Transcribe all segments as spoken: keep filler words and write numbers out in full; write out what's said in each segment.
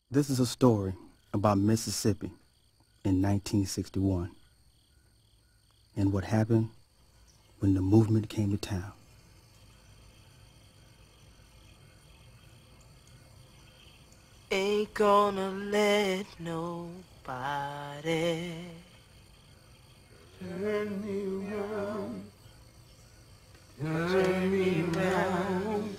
This is a story about Mississippi in nineteen sixty-one and what happened when the movement came to town. Ain't gonna let nobody turn me around, turn me around,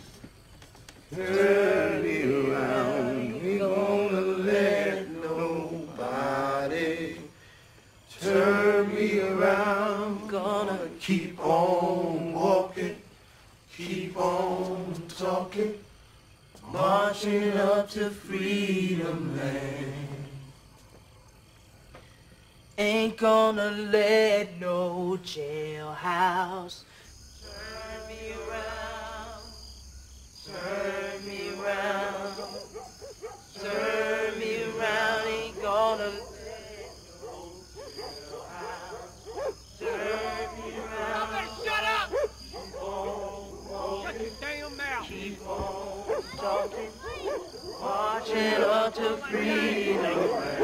turn me around. Ain't gonna let nobody turn me around. Gonna keep on walking, keep on talking, marching up to freedom land. Ain't gonna let no jailhouse turn me around, turn me around, turn me around. Ain't gonna let no jailhouse turn me around. Shut up! Keep on walking, Shut your damn mouth! keep on talking, marching up to freedom.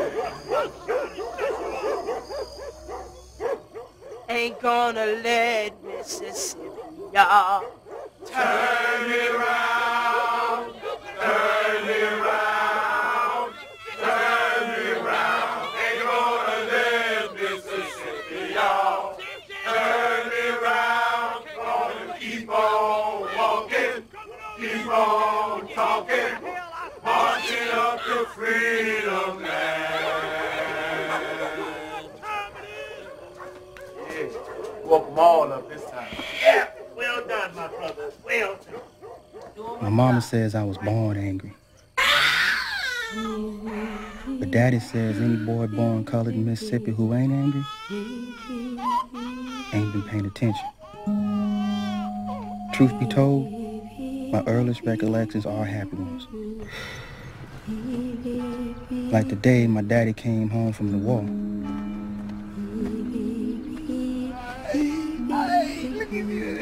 Ain't gonna let Mississippi, y'all, turn me around, turn me around, turn me around. Ain't gonna let Mississippi, y'all, turn me around. Gonna keep on walking, keep on talking, marching up to freedom land. Yeah, woke them all up this time. Yeah, well done, my brother. Well done. My mama says I was born angry. But daddy says any boy born colored in Mississippi who ain't angry ain't been paying attention. Truth be told, my earliest recollections are happy ones. Like the day my daddy came home from the war. Hey, look at you.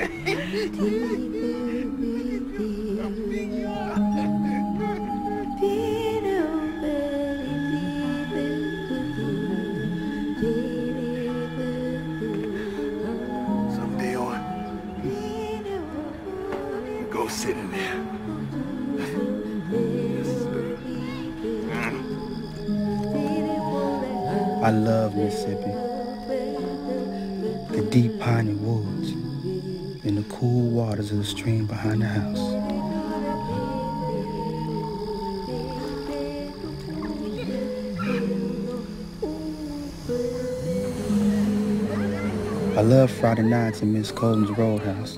Someday on, go sit in there. Yes, sir. Mm. I love Mississippi. The deep piney woods and the cool waters of the stream behind the house. I love Friday nights in Miss Colton's Roadhouse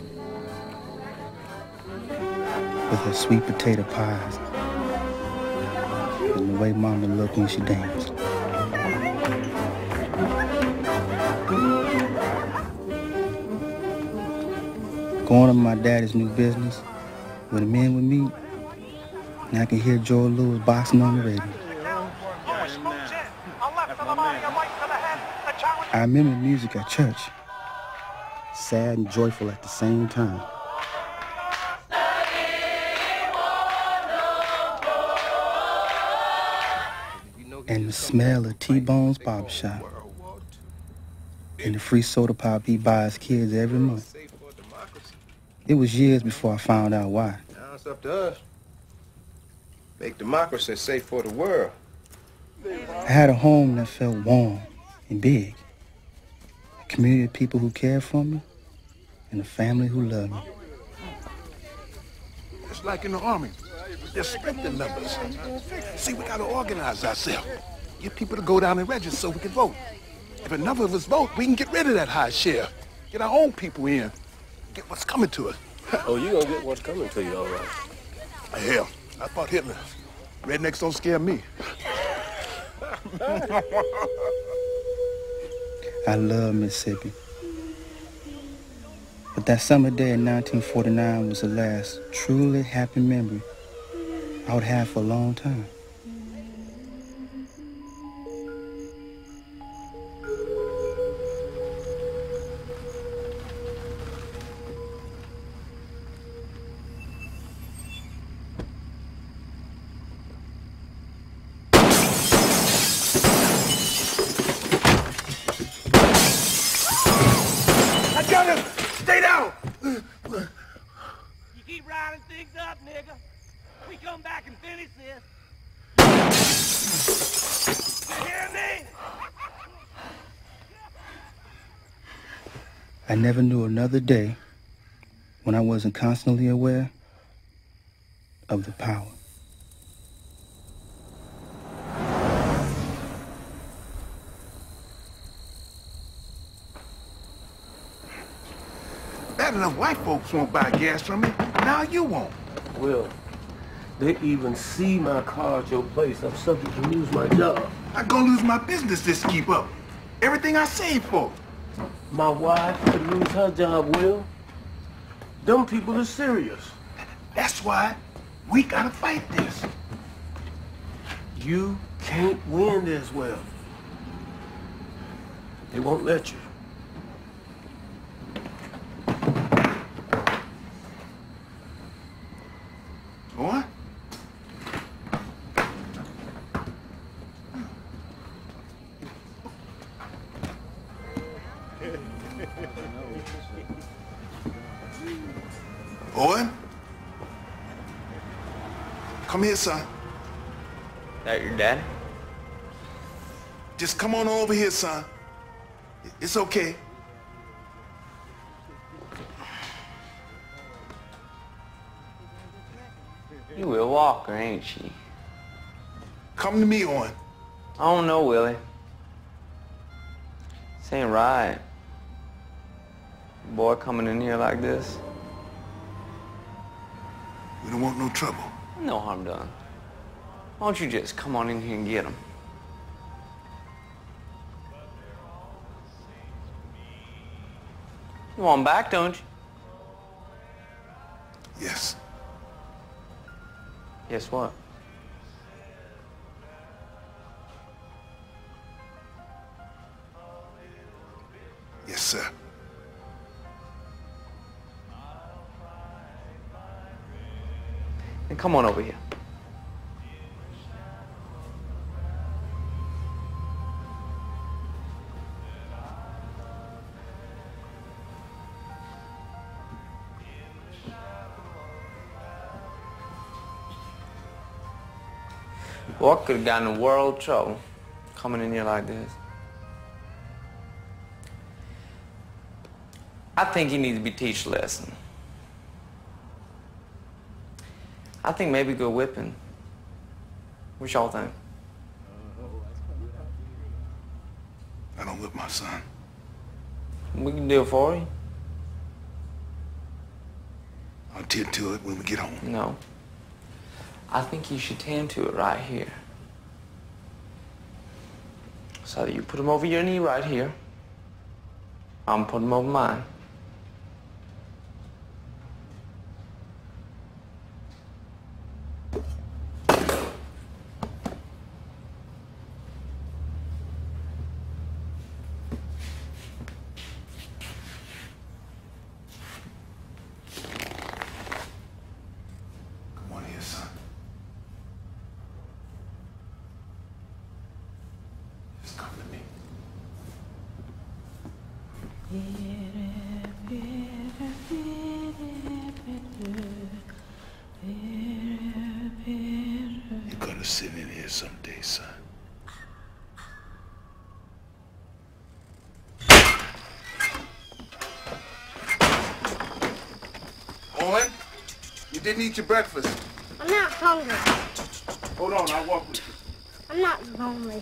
with her sweet potato pies and the way Mama looked when she danced. Going to my daddy's new business where the men would meet, and I can hear Joe Louis boxing on the radio. I remember music at church, sad and joyful at the same time. And the smell of T-Bone's barbershop and the free soda pop he buys kids every month. It was years before I found out why. Now it's up to us. Make democracy safe for the world. I had a home that felt warm and big. A community of people who cared for me and a family who loved me. It's like in the army. There's strength in numbers. See, we gotta organize ourselves. Get people to go down and register so we can vote. If enough of us vote, we can get rid of that high share. Get our own people in. Get what's coming to us. Oh, you gonna get what's coming to you, all right. Hell, I fought Hitler. Rednecks don't scare me. I love Mississippi. But that summer day in nineteen forty-nine was the last truly happy memory I would have for a long time. I never knew another day when I wasn't constantly aware of the power. Bad enough white folks won't buy gas from me. Now you won't. Will, they even see my car at your place. I'm subject to lose my job. I'm gonna lose my business just to keep up. Everything I saved for. My wife could lose her job, Will. Them people are serious. That's why we gotta fight this. You can't win this, Will. They won't let you. What? Owen? Come here, son. That your daddy? Just come on over here, son. It's okay. You Will Walker, ain't she? Come to me, Owen. I don't know, Willie. This ain't right. Boy coming in here like this. We don't want no trouble. No harm done. Why don't you just come on in here and get him? You want him back, don't you? Yes. Guess what? Yes, sir. Then come on over here. Walker could have gotten in world trouble coming in here like this. I think he needs to be teach a lesson. I think maybe good whipping. What y'all think? I don't whip my son. We can do it for you. I'll tend to it when we get home. No. I think you should tend to it right here. So you put him over your knee right here. I'm putting him over mine. Come on here, son. Just come to me. You're gonna sit in here someday, son. Owen, you didn't eat your breakfast. I'm not hungry. Hold on, I'll walk with you. I'm not lonely.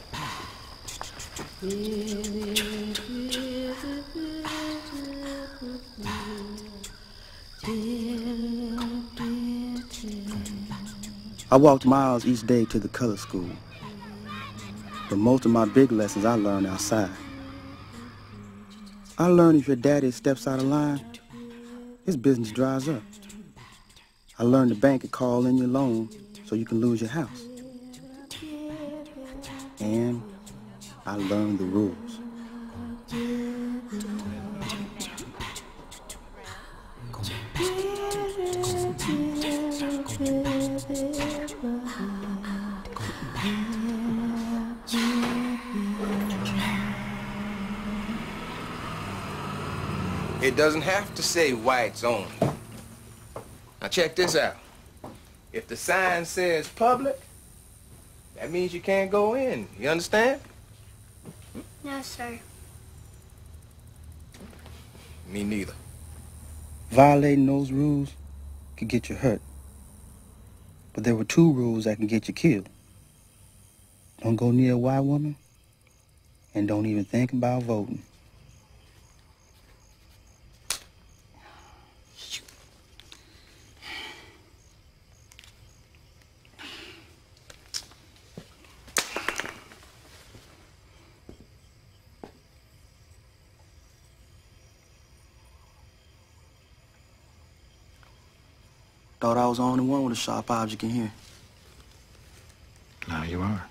I walked miles each day to the color school, but most of my big lessons I learned outside. I learned if your daddy steps out of line, his business dries up. I learned the bank could call in your loan so you can lose your house. And I learned the rules. It doesn't have to say whites only. Now check this out. If the sign says public, that means you can't go in. You understand? No, sir. Me neither. Violating those rules could get you hurt. But there were two rules that can get you killed. Don't go near a white woman, and don't even think about voting. Thought I was the only one with a sharp object in here. Now you are.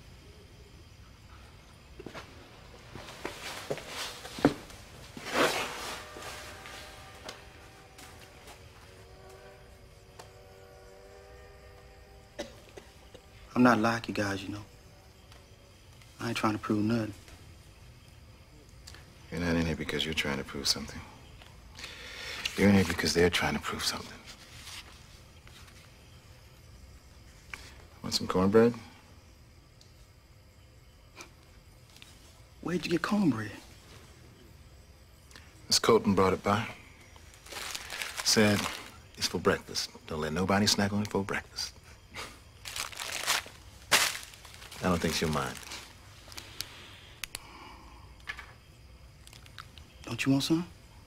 I'm not like you guys, you know. I ain't trying to prove nothing. You're not in here because you're trying to prove something. You're in here because they're trying to prove something. Want some cornbread? Where'd you get cornbread? Miss Colton brought it by. Said it's for breakfast. Don't let nobody snack on it for breakfast. I don't think she'll mind. Don't you want some?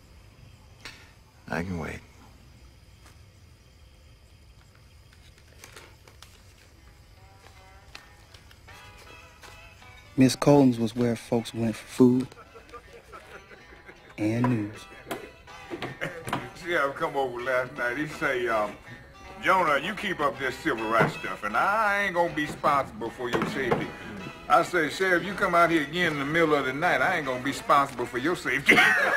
I can wait. Miss Colton's was where folks went for food and news. See, I come over last night. He say, um, Jonah, you keep up this civil rights stuff, and I ain't gonna be responsible for your safety. I say, Sheriff, you come out here again in the middle of the night, I ain't gonna be responsible for your safety.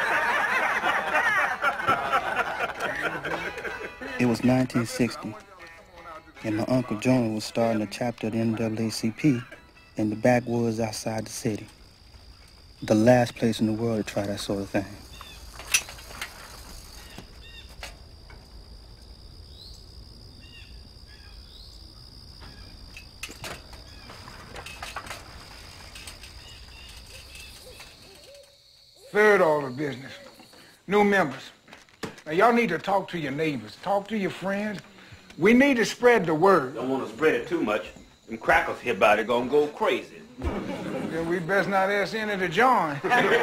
It was nineteen sixty, and my Uncle Jonah was starting a chapter of the N double A C P in the backwoods outside the city. The last place in the world to try that sort of thing. Third order of business. New members. Now, y'all need to talk to your neighbors. Talk to your friends. We need to spread the word. Don't want to spread it too much. Them crackers here about it gonna go crazy. Then we best not ask any to join.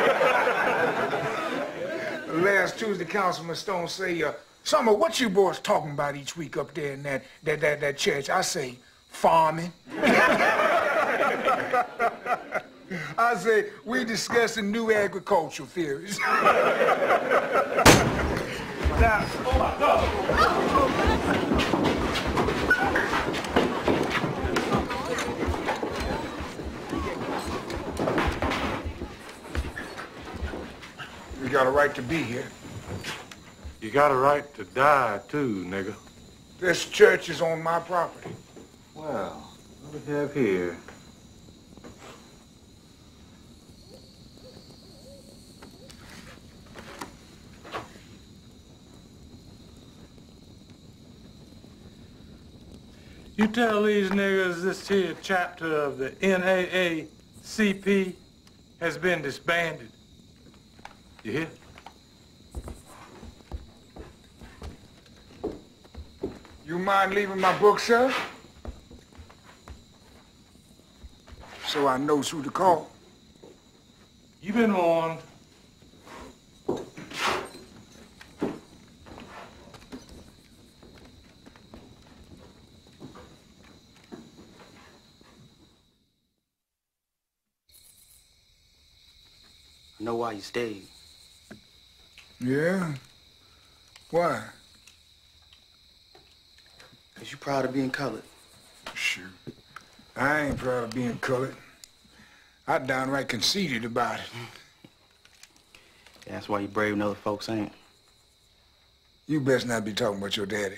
Last Tuesday, Councilman Stone say, uh, Summer, what you boys talking about each week up there in that, that, that, that church? I say, farming. I say, we discussing new agricultural theories. Now, oh my God. We got a right to be here. You got a right to die, too, nigga. This church is on my property. Well, what do we have here? You tell these niggas this here chapter of the N double A C P has been disbanded. You hear? You mind leaving my book, sir? So I know who to call. You been warned. I know why you stayed. Yeah? Why? Because you're proud of being colored. Shoot. I ain't proud of being colored. I downright conceited about it. Yeah, that's why you're brave and other folks ain't. You best not be talking about your daddy.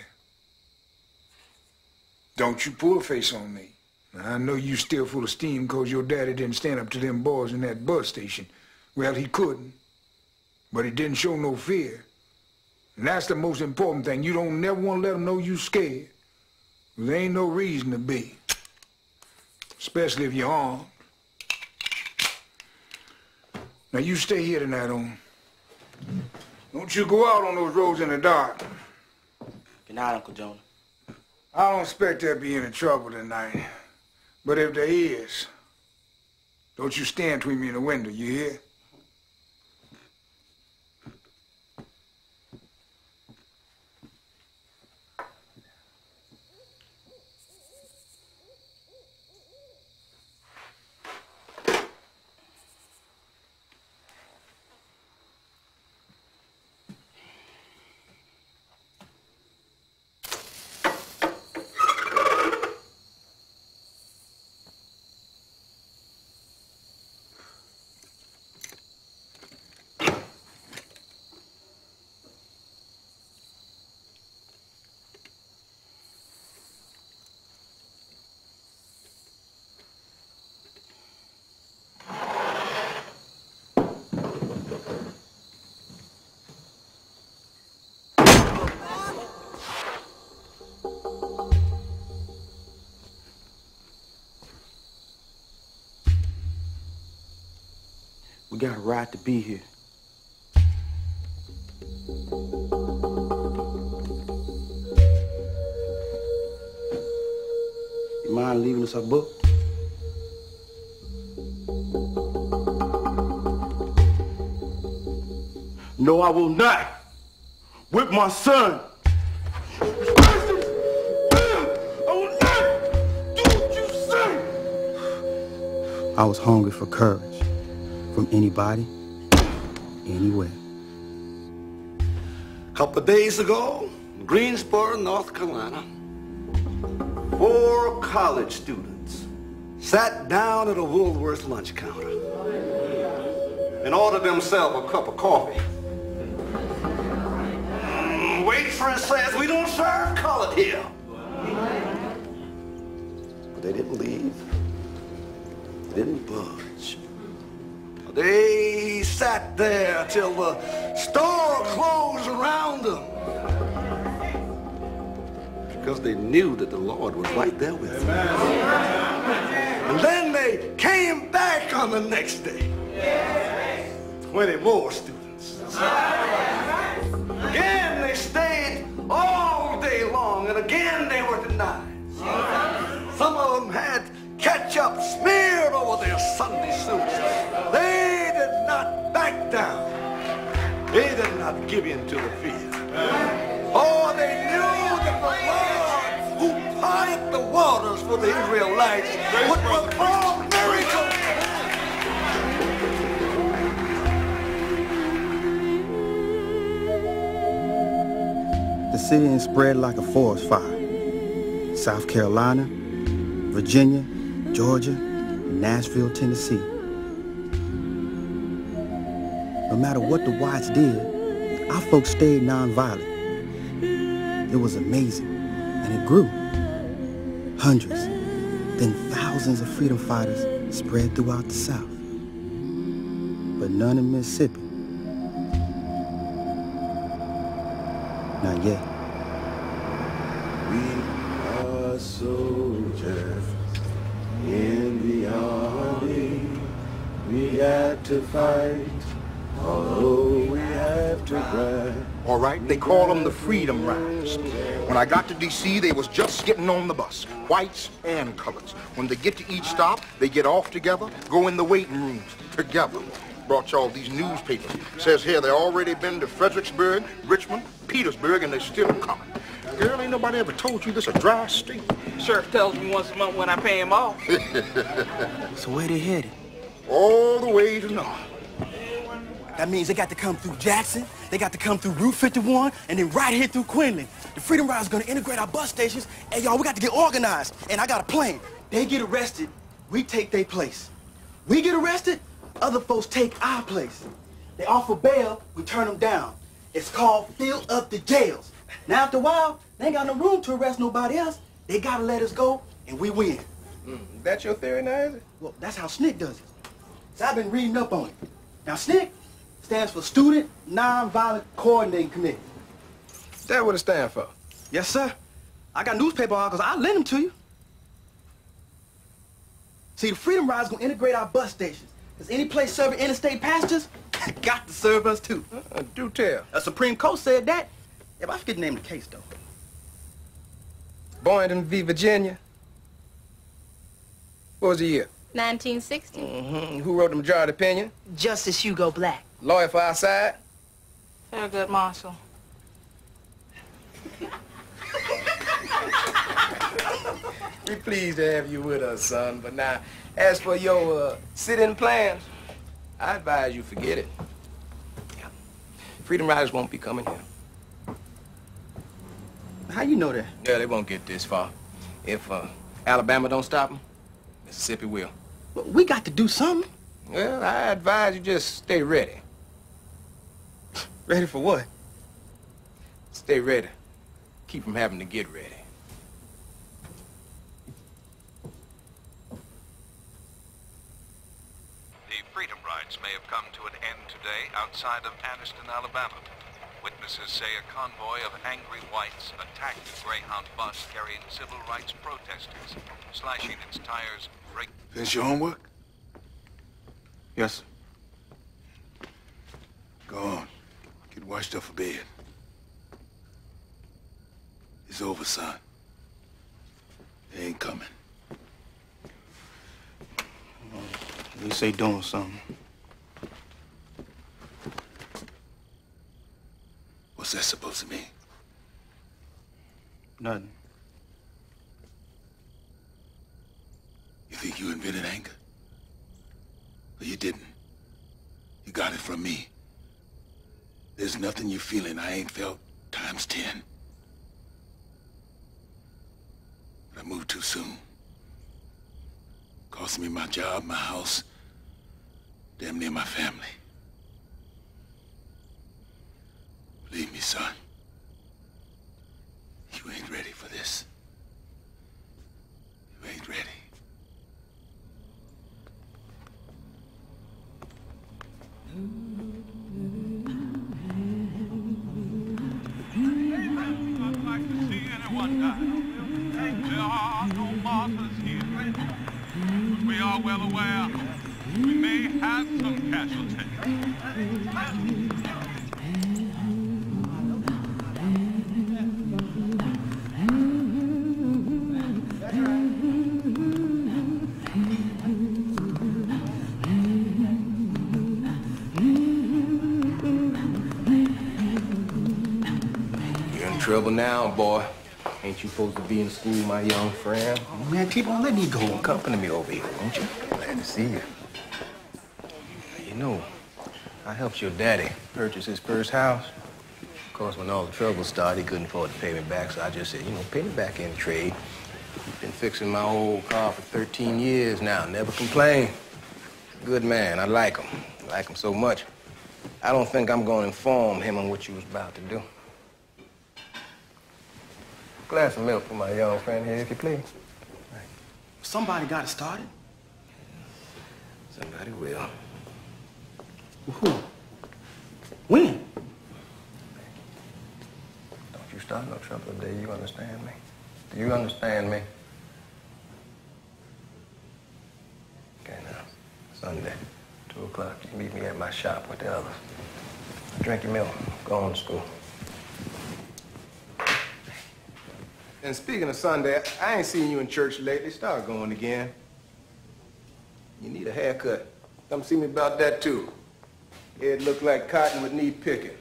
Don't you pull a face on me. I know you still full of steam because your daddy didn't stand up to them boys in that bus station. Well, he couldn't, but he didn't show no fear. And that's the most important thing. You don't never want to let them know you scared. There ain't no reason to be, especially if you're armed. Now, you stay here tonight on. Don't you go out on those roads in the dark. Good night, Uncle Jonah. I don't expect there'll be any trouble tonight. But if there is, don't you stand between me and the window, you hear? We got a right to be here. You mind leaving us a book? No, I will not. With my son. I will not do what you say. I was hungry for courage. From anybody, anywhere. A couple of days ago, in Greensboro, North Carolina, four college students sat down at a Woolworth lunch counter and ordered themselves a cup of coffee. Mm, waitress says, "We don't serve colored here." But they didn't leave. They didn't budge. They sat there till the store closed around them because they knew that the Lord was right there with them. And then they came back on the next day. twenty more students. Again, they stayed all day long, and again they were denied. Some of them had ketchup smeared over their Sunday suits. They did not back down. They did not give in to the fear. Oh, they knew that the Lord who parted the waters for the Israelites would perform miracles. The city spread like a forest fire. South Carolina, Virginia, Georgia, and Nashville, Tennessee. No matter what the whites did, our folks stayed nonviolent. It was amazing, and it grew. Hundreds, then thousands of freedom fighters spread throughout the South. But none in Mississippi. Not yet. We are soldiers in the army. We got to fight, although we have to cry. All right, they call them the Freedom Riders. When I got to D C, they was just getting on the bus, whites and coloreds. When they get to each stop, they get off together, go in the waiting rooms together. Brought y'all these newspapers. Says here they already been to Fredericksburg, Richmond, Petersburg, and they still coming. Girl, ain't nobody ever told you this a dry state. Sheriff tells me once a month when I pay him off. So where they headed? All the way to north. That means they got to come through Jackson, they got to come through Route fifty-one, and then right here through Quinlan. The Freedom Riders are gonna integrate our bus stations, and y'all, we got to get organized. And I got a plan. They get arrested, we take their place. We get arrested, other folks take our place. They offer bail, we turn them down. It's called fill up the jails. Now after a while, they ain't got no room to arrest nobody else. They gotta let us go, and we win. Mm, that's your theory now, is it? Well, that's how S N C C does it. So I've been reading up on it. Now S N C C stands for Student Nonviolent Coordinating Committee. That what it stands for? Yes, sir. I got newspaper articles. I'll lend them to you. See, the Freedom Riders gonna integrate our bus stations. Because any place serving interstate passengers, got to serve us too. Uh, do tell. A Supreme Court said that. If I forget the name of the case, though. Boynton v. Virginia. What was the year? nineteen sixty. Mm-hmm. Who wrote the majority opinion? Justice Hugo Black. Lawyer for our side? Thurgood Marshall. We're pleased to have you with us, son. But now, as for your uh, sit-in plans, I advise you forget it. Yeah. Freedom Riders won't be coming here. How you know that? Yeah, they won't get this far. If uh, Alabama don't stop them, Mississippi will. But we got to do something. Well, I advise you just stay ready. Ready for what? Stay ready. Keep from having to get ready. The Freedom Rides may have come to an end today outside of Anniston, Alabama. Witnesses say a convoy of angry whites attacked a Greyhound bus carrying civil rights protesters, slashing its tires, break... Finish your homework? Yes, sir. Go on. Get washed up for bed. It's over, son. They ain't coming. At least they doing something. What's that supposed to mean? Nothing. You think you invented anger? But you didn't. You got it from me. There's nothing you're feeling I ain't felt times ten. But I moved too soon. Cost me my job, my house, damn near my family. Believe me, son. You ain't ready for this. You ain't ready. I'd like to see anyone die. There are no martyrs here. But we are well aware we may have some casualties. Trouble now, boy. Ain't you supposed to be in school, my young friend? Oh, man, keep on letting me go. Accompany me over here, won't you? Glad to see you. You know, I helped your daddy purchase his first house. Of course, when all the trouble started, he couldn't afford to pay me back, so I just said, you know, pay me back in trade. Been fixing my old car for thirteen years now, never complained. Good man, I like him. I like him so much. I don't think I'm gonna inform him on what you was about to do. Glass of milk for my young friend here, if you please. Right. Somebody got it started. Somebody will. Who? When? Don't you start no trouble today. You understand me? Do you understand me? Okay, now. Sunday, two o'clock. You meet me at my shop with the others. Drink your milk. Go on to school. And speaking of Sunday, I ain't seen you in church lately. Start going again. You need a haircut. Come see me about that, too. Head look like cotton would need picking.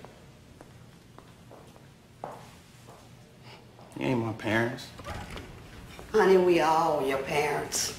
You ain't my parents. Honey, we all your parents.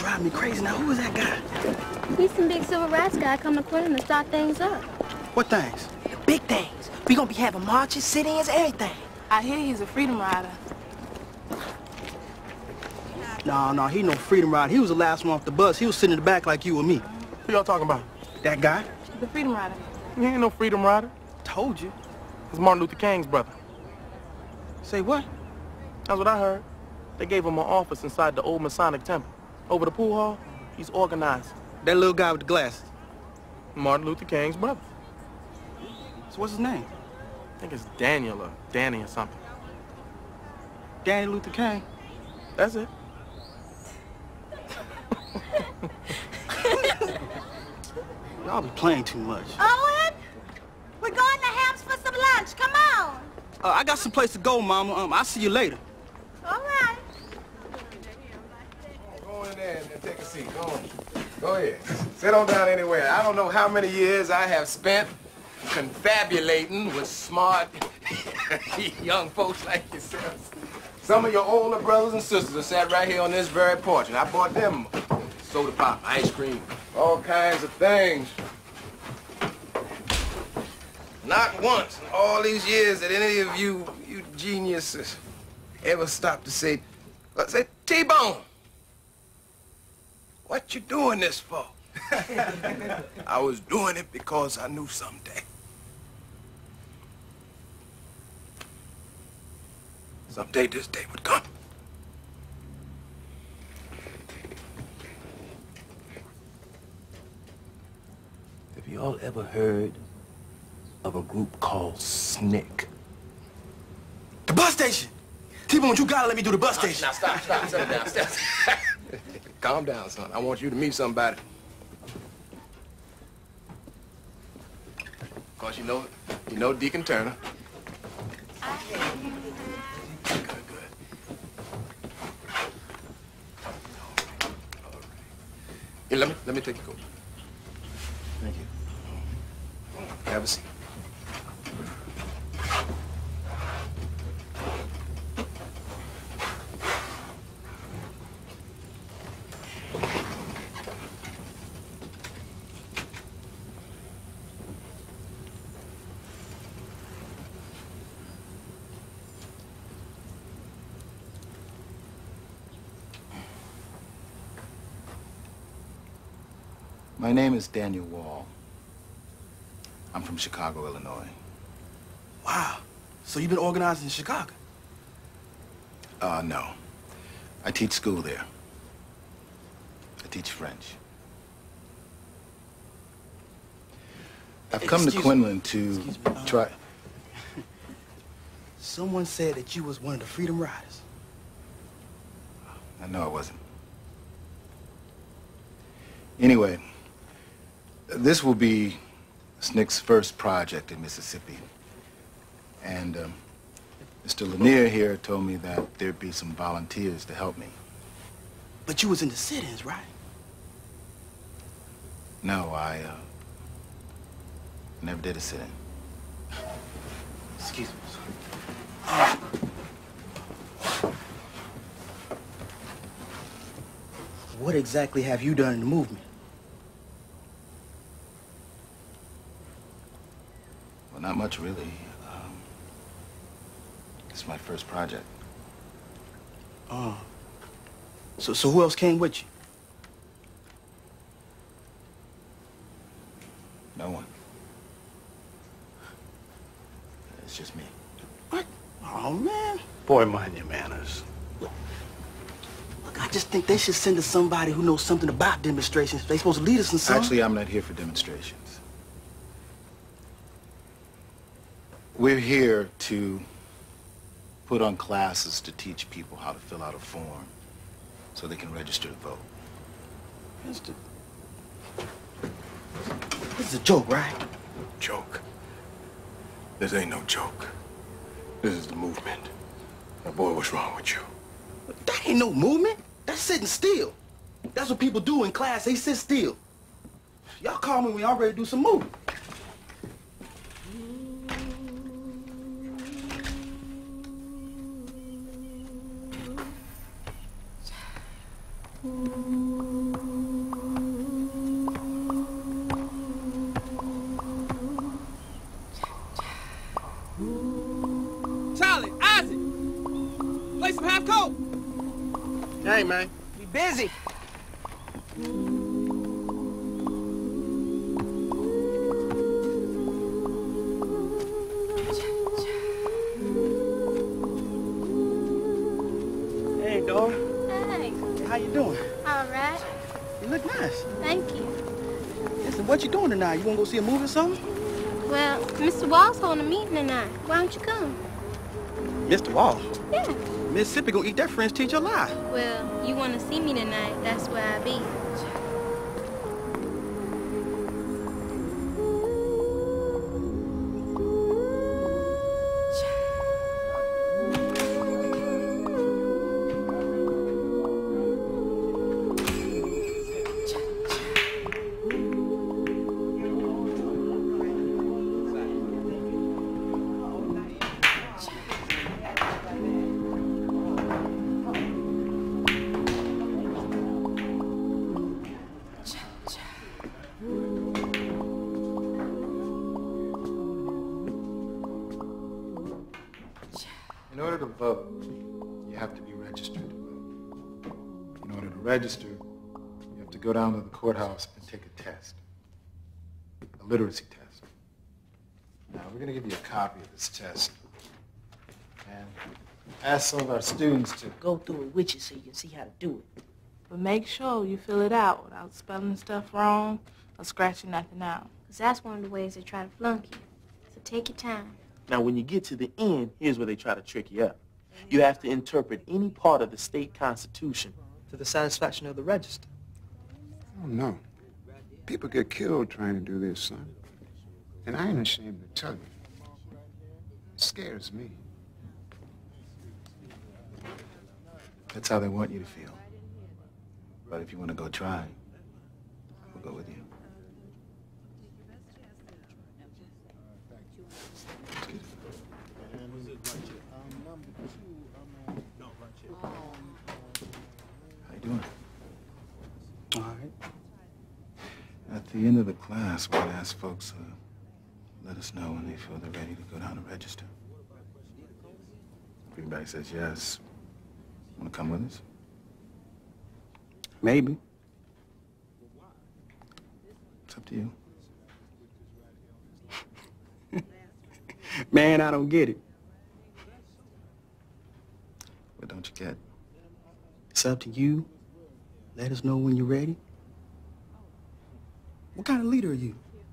driving me crazy. Now, who is that guy? He's some big civil rights guy coming to Quinlan to start things up. What things? Big things. We gonna be having marches, sit-ins, everything. I hear he's a freedom rider. No, no, he no freedom rider. He was the last one off the bus. He was sitting in the back like you and me. Who y'all talking about? That guy? The freedom rider. He ain't no freedom rider. Told you. It's Martin Luther King's brother. Say what? That's what I heard. They gave him an office inside the old Masonic temple. Over the pool hall, he's organized. That little guy with the glasses? Martin Luther King's brother. So what's his name? I think it's Daniel or Danny or something. Danny Luther King? That's it. Y'all be playing too much. Owen, we're going to Ham's for some lunch. Come on. Uh, I got some place to go, Mama. Um, I'll see you later. All right. Go in there and take a seat. Go on. Go ahead. Sit on down anywhere. I don't know how many years I have spent confabulating with smart young folks like yourselves. Some of your older brothers and sisters are sat right here on this very porch, and I bought them soda pop, ice cream, all kinds of things. Not once in all these years that any of you, you geniuses, ever stopped to say, let's say, T-Bone, what you doing this for? I was doing it because I knew someday. Someday this day would come. Have you all ever heard of a group called S N C C? The bus station! T-Bone, you gotta let me do the bus station. Now stop, stop, settle down, stop. Calm down, son. I want you to meet somebody. Of course, you know, you know Deacon Turner. Good, good. All right. Here, let me, let me take your coat. Thank you. Have a seat. My name is Daniel Wall. I'm from Chicago, Illinois. Wow. So you've been organizing in Chicago? Uh, no. I teach school there. I teach French. I've come Excuse to Quinlan to Excuse me, uh, try... Someone said that you was one of the Freedom Riders. I know I wasn't. Anyway, this will be S N C C's first project in Mississippi. And um, Mister Lanier here told me that there'd be some volunteers to help me. But you was in the sit-ins, right? No, I uh, never did a sit-in. Excuse me. What exactly have you done in the movement? Well, not much, really. Um, it's my first project. Oh. So, so who else came with you? No one. It's just me. What? Oh, man. Boy, mind your manners. Look, I just think they should send us somebody who knows something about demonstrations. They supposed to lead us in some. Actually, I'm not here for demonstrations. We're here to put on classes to teach people how to fill out a form so they can register to vote. This is a joke, right? Joke? This ain't no joke. This is the movement. Now, boy, what's wrong with you? That ain't no movement. That's sitting still. That's what people do in class. They sit still. Y'all call me when y'all ready to do some movement. Ooh. thing, man. We busy. Hey, Dora. Hey. How you doing? All right. You look nice. Thank you. Listen, what you doing tonight? You wanna go see a movie or something? Well, Mister Wall's holding a meeting tonight. Why don't you come? Mister Wall? Yeah. Mississippi gonna eat that French teacher alive. Well, you want to see me tonight. That's where I be. In order to vote, you have to be registered to vote. In order to register, you have to go down to the courthouse and take a test, a literacy test. Now, we're going to give you a copy of this test and ask some of our students to Go through it with you so you can see how to do it. But make sure you fill it out without spelling stuff wrong or scratching nothing out. Because that's one of the ways they try to flunk you. So take your time. Now, when you get to the end, here's where they try to trick you up. You have to interpret any part of the state constitution to the satisfaction of the register. Oh, no. People get killed trying to do this, son. And I ain't ashamed to tell you. It scares me. That's how they want you to feel. But if you want to go try, we'll go with you. How you doing? All right. At the end of the class, we're going to ask folks to uh, let us know when they feel they're ready to go down and register. If everybody says yes, want to come with us? Maybe. It's up to you. Man, I don't get it. What don't you get? It's up to you. Let us know when you're ready. What kind of leader are you?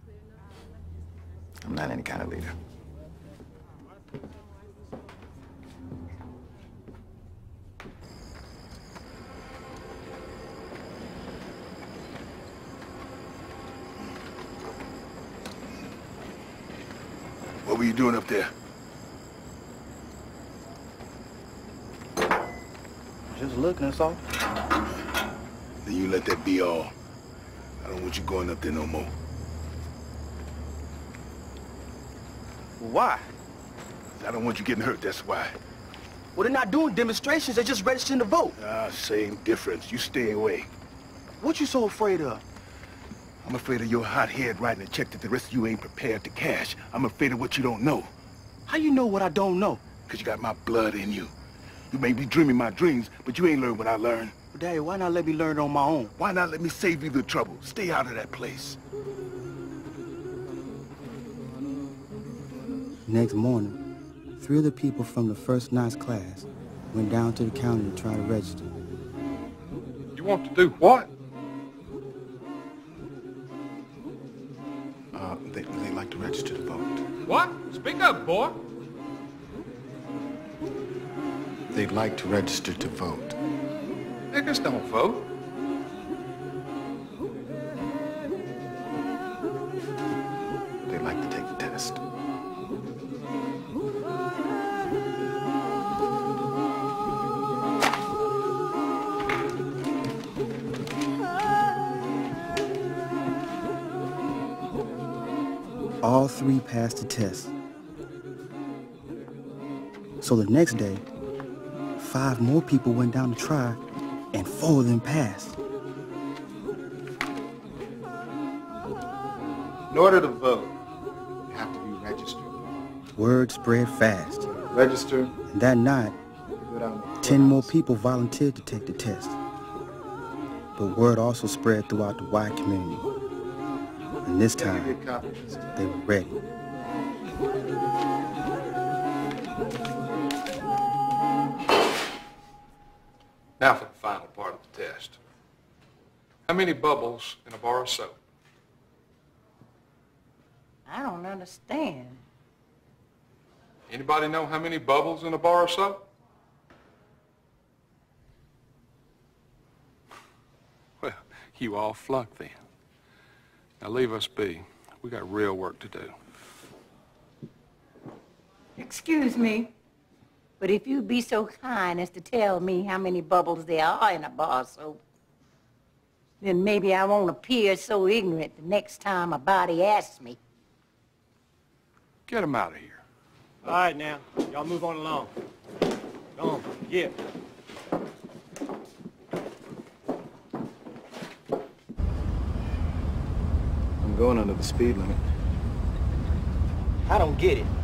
I'm not any kind of leader. What were you doing up there? Just looking, that's all. Then you let that be all. I don't want you going up there no more. Why? I don't want you getting hurt, that's why. Well, they're not doing demonstrations, they're just registering to vote. Ah, same difference. You stay away. What you so afraid of? I'm afraid of your hot head writing a check that the rest of you ain't prepared to cash. I'm afraid of what you don't know. How you know what I don't know? Because you got my blood in you. You may be dreaming my dreams, but you ain't learned what I learned. But Daddy, why not let me learn it on my own? Why not let me save you the trouble? Stay out of that place. Next morning, three of the people from the first night's class went down to the county to try to register. You want to do what? Uh, they, they like to register to vote. What? Speak up, boy. They'd like to register to vote. Niggas don't vote. They'd like to take the test. All three passed the test. So the next day, five more people went down to try, and four of them passed. In order to vote, you have to be registered. Word spread fast. Register. And that night, you go down Ten more people volunteered to take the test. But word also spread throughout the white community. And this time, they were ready. Now for the final part of the test. How many bubbles in a bar of soap? I don't understand. Anybody know how many bubbles in a bar of soap? Well, you all flunked then. Now leave us be. We got real work to do. Excuse me, but if you'd be so kind as to tell me how many bubbles there are in a bar of soap, then maybe I won't appear so ignorant the next time a body asks me. Get him out of here. All right, now. Y'all move on along. Go on. Yeah. I'm going under the speed limit. I don't get it.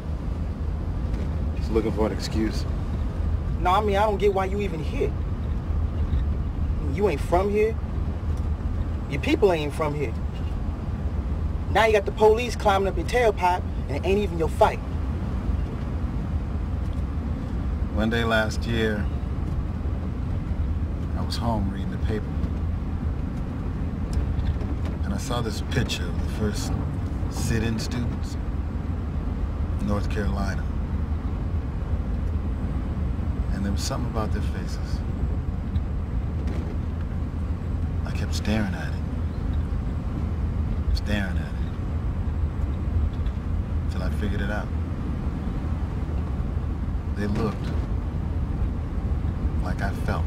Just looking for an excuse. No, I mean, I don't get why you even here. You ain't from here. Your people ain't from here. Now you got the police climbing up your tailpipe, and it ain't even your fight. One day last year, I was home reading the paper. And I saw this picture of the first sit-in students in North Carolina. And there was something about their faces. I kept staring at it. Staring at it. Till I figured it out. They looked like I felt.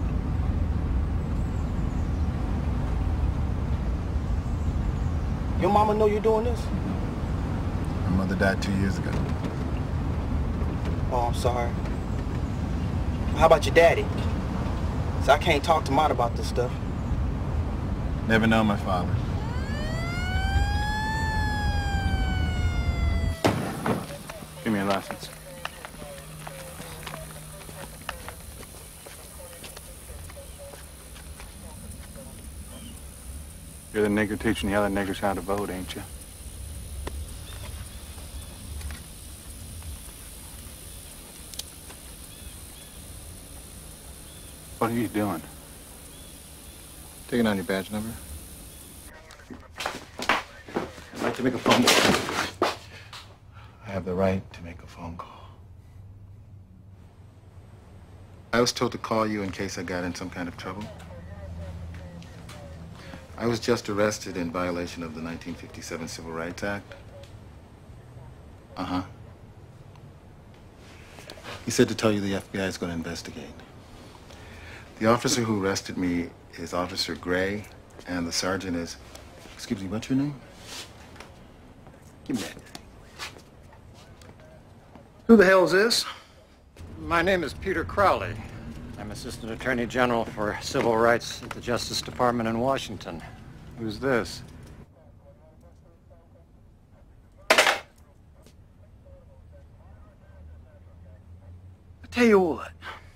Your mama know you're doing this? My mother died two years ago. Oh, I'm sorry. How about your daddy? So I can't talk to Mott about this stuff. Never known my father. Give me your license. You're the nigger teaching the other niggers how to vote, ain't you? What are you doing? Taking on your badge number. I'd like to make a phone call. I have the right to make a phone call. I was told to call you in case I got in some kind of trouble. I was just arrested in violation of the nineteen fifty-seven Civil Rights Act. Uh-huh. He said to tell you the F B I is going to investigate. The officer who arrested me is Officer Gray, and the sergeant is... Excuse me, what's your name? Give me that. Who the hell is this? My name is Peter Crowley. I'm Assistant Attorney General for Civil Rights at the Justice Department in Washington. Who's this? I tell you what.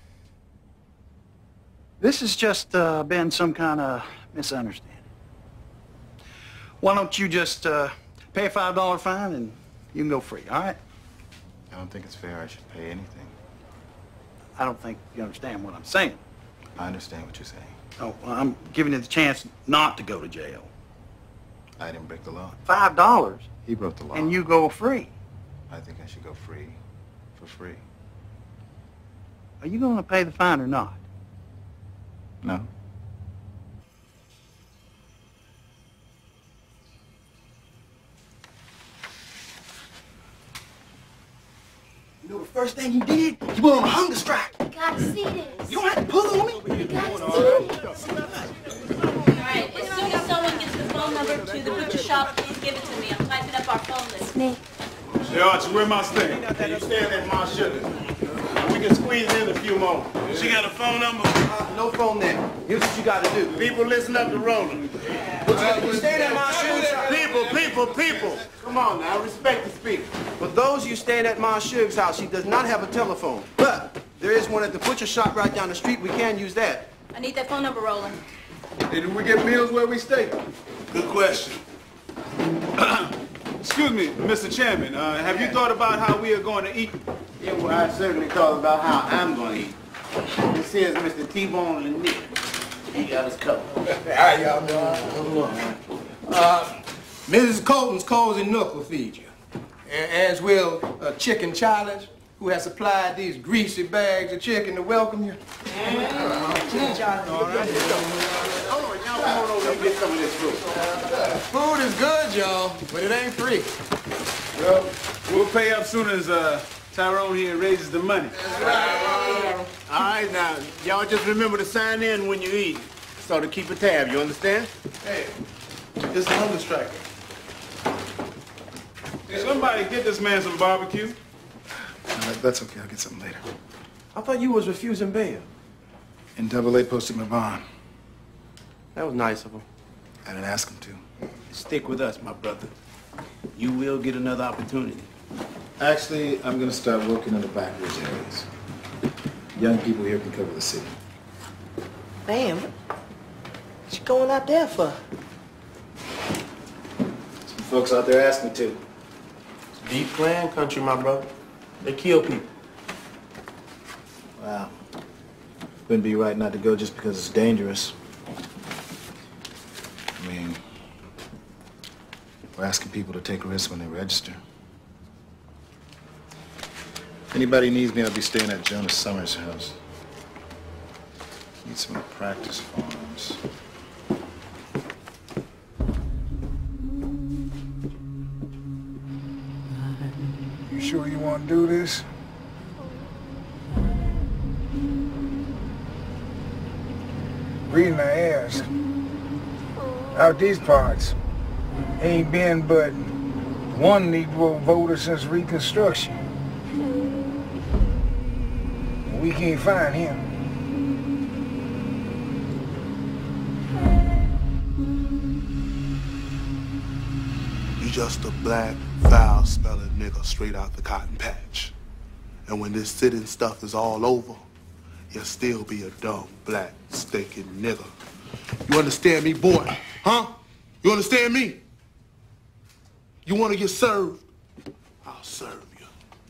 This has just uh, been some kind of misunderstanding. Why don't you just uh, pay a five dollar fine and you can go free, all right? I don't think it's fair I should pay anything. I don't think you understand what I'm saying. I understand what you're saying. Oh, well, I'm giving you the chance not to go to jail. I didn't break the law. Five dollars? He broke the law. And you go free. I think I should go free for free. Are you going to pay the fine or not? No. You know the first thing you did? You went on a hunger strike. You gotta see this. You don't have to pull on me. You gotta see this. Alright, as soon as someone gets the phone number to the butcher shop, please give it to me. I'm typing up our phone list. Nick. Hey, Archie, where my stand? You stand at my sugar. We can squeeze in a few more. She got a phone number? Uh, no phone there. Here's what you got to do. People, listen up to Roland. Uh, you stand at my shoes. People, people, people. Come on now, respect the speaker. For those you staying at Ma Shug's house, she does not have a telephone. But There is one at the butcher shop right down the street. We can use that. I need that phone number, Roland. Hey, do we get meals where we stay? Good question. Excuse me, Mister Chairman. Uh, have you thought about how we are going to eat? Yeah, well, I certainly thought about how I'm going to eat. This here's Mister T-Bone Lanier. He got us covered. How y'all doing? Uh, Missus Colton's Cozy Nook will feed you. A- As will uh, Chicken Challenge, who has supplied these greasy bags of chicken to welcome you. Chicken Challenge. All right. Hold on, y'all come on over and get some of this food. Food is good, y'all, but it ain't free. Well, we'll pay up soon as uh, Tyrone here raises the money. All right, now, y'all just remember to sign in when you eat, so to keep a tab, you understand? Hey, it's the hunger striker. Hey, somebody get this man some barbecue. No, that's okay. I'll get something later. I thought you was refusing bail. And Double A posted my bond. That was nice of him. I didn't ask him to. Stick with us, my brother. You will get another opportunity. Actually, I'm going to start working in the backwoods areas. Young people here can cover the city. Man, what you going out there for? Some folks out there asked me to. Deep plan country, my brother. They kill people. Wow. Wouldn't be right not to go just because it's dangerous. I mean, we're asking people to take risks when they register. If anybody needs me, I'll be staying at Jonas Summers' house. Need some practice farms. You sure you want to do this? Reason I ask, out these parts, ain't been but one Negro voter since Reconstruction. We can't find him. You just a black, foul-smelling nigga straight out the cotton patch. And when this sitting stuff is all over, you'll still be a dumb, black, stinking nigga. You understand me, boy? Huh? You understand me? You want to get served? I'll serve you.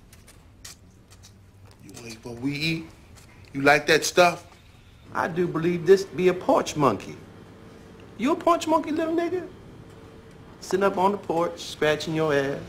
You ain't what we eat? You like that stuff? I do believe this be a porch monkey. You a porch monkey, little nigga? Sitting up on the porch, scratching your ass.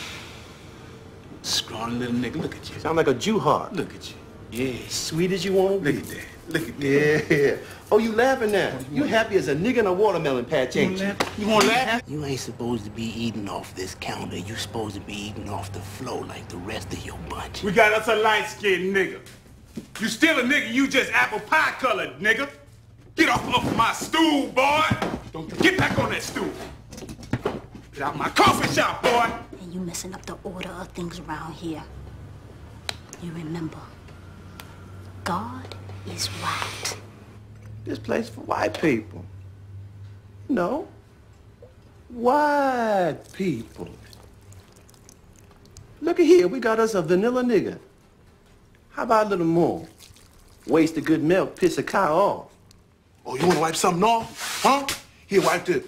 Scrawny little nigga, look at you. Sound like a Jew heart. Look at you. Yeah, sweet as you want to be. Look at that. Look at that. Yeah. Oh, you laughing now? You happy as a nigga in a watermelon patch, ain't you? You want to laugh? You ain't supposed to be eating off this counter. You supposed to be eating off the floor like the rest of your bunch. We got us a light-skinned nigga. You still a nigga, you just apple pie colored, nigga. Get off of my stool, boy. Don't get back on that stool. Get out my coffee shop, boy. And you messing up the order of things around here. You remember, God is white. This place for white people. No. White people. Look at here, we got us a vanilla nigga. How about a little more? Waste of good milk, piss a cow off. Oh, you want to wipe something off? Huh? Here, wipe this.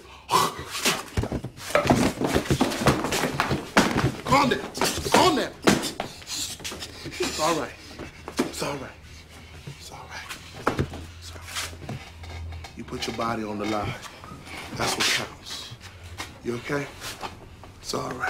Calm down. Calm down. It's all right. It's all right. It's all right. It's all right. You put your body on the line. That's what counts. You okay? It's all right.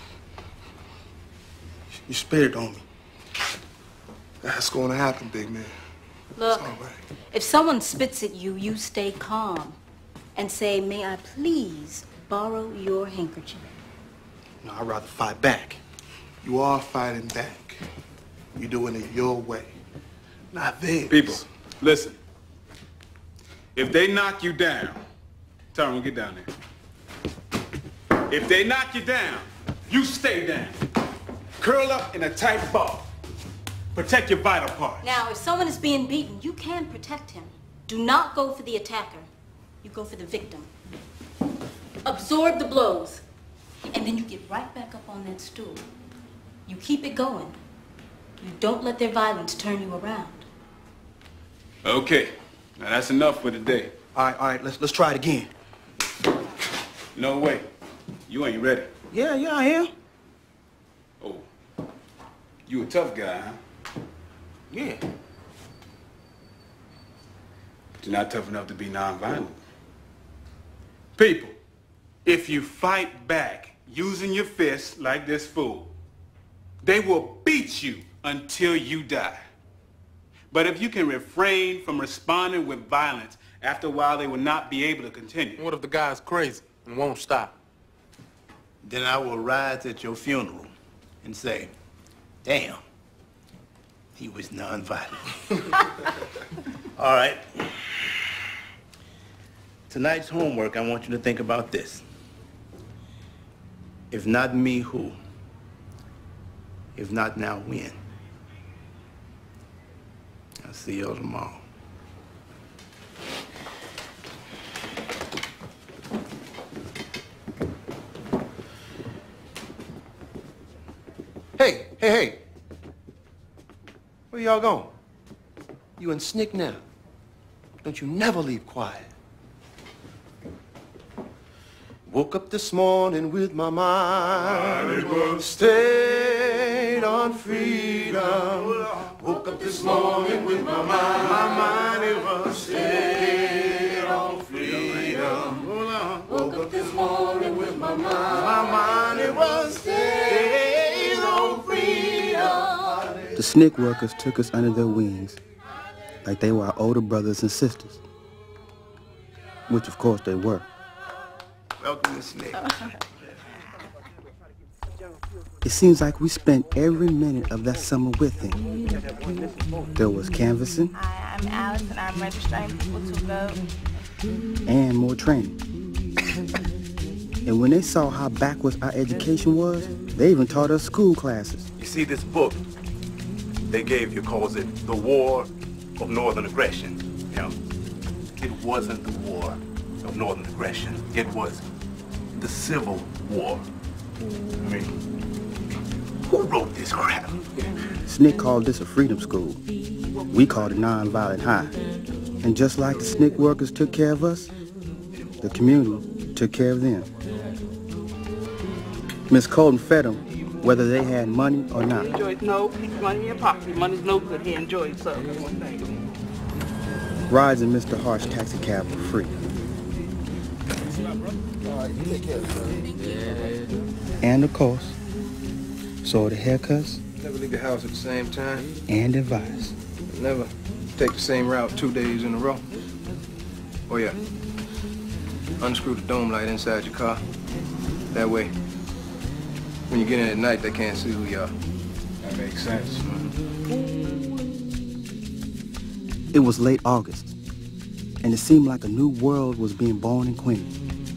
You spit it on me. That's going to happen, big man. Look, It's all right. if someone spits at you, you stay calm and say, may I please borrow your handkerchief? No, I'd rather fight back. You are fighting back. You're doing it your way, not theirs. People, listen. If they knock you down, Tyrone, get down there. If they knock you down, you stay down. Curl up in a tight ball. Protect your vital parts. Now, if someone is being beaten, you can protect him. Do not go for the attacker. You go for the victim. Absorb the blows. And then you get right back up on that stool. You keep it going. You don't let their violence turn you around. Okay. Now that's enough for today. All right, all right, let's let's try it again. No way. You ain't ready. Yeah, yeah, I am. Oh. You a tough guy, huh? Yeah. But you're not tough enough to be nonviolent. People, if you fight back using your fists like this fool, they will beat you until you die. But if you can refrain from responding with violence, after a while they will not be able to continue. What if the guy's crazy and won't stop? Then I will rise at your funeral and say, damn, he was nonviolent. All right. Tonight's homework, I want you to think about this. If not me, who? If not now, when? I'll see you tomorrow. Hey, hey, hey. Where y'all going? You and Snick now. Don't you never leave quiet. Woke up this morning with my mind stayed on freedom. Woke up this morning with my mind. My mind it was stayed on freedom. Woke up this morning with my mind. My mind it was stayed on freedom. The S N C C workers took us under their wings like they were our older brothers and sisters, which of course they were. Welcome to S N C C. It seems like we spent every minute of that summer with him. There was canvassing. Hi, I'm Alice, and I'm registering people to vote. And more training. And when they saw how backwards our education was, they even taught us school classes. You see this book they gave you calls it The War of Northern Aggression. You know, it wasn't the War of Northern Aggression. It was the Civil War. I mean, who wrote this crap? S N C C called this a freedom school. We called it Nonviolent High. And just like the S N C C workers took care of us, the community took care of them. Miss Colton fed them whether they had money or not. He enjoys no money in your pocket. Money's no good. He enjoys so. Rides in Mister Harsh taxi cab for free. And of course, so the haircuts Never leave the house at the same time. and advice. Never take the same route two days in a row. Oh yeah. Unscrew the dome light inside your car. That way, when you get in at night, they can't see who you are. That makes sense. It was late August, and it seemed like a new world was being born in Queens.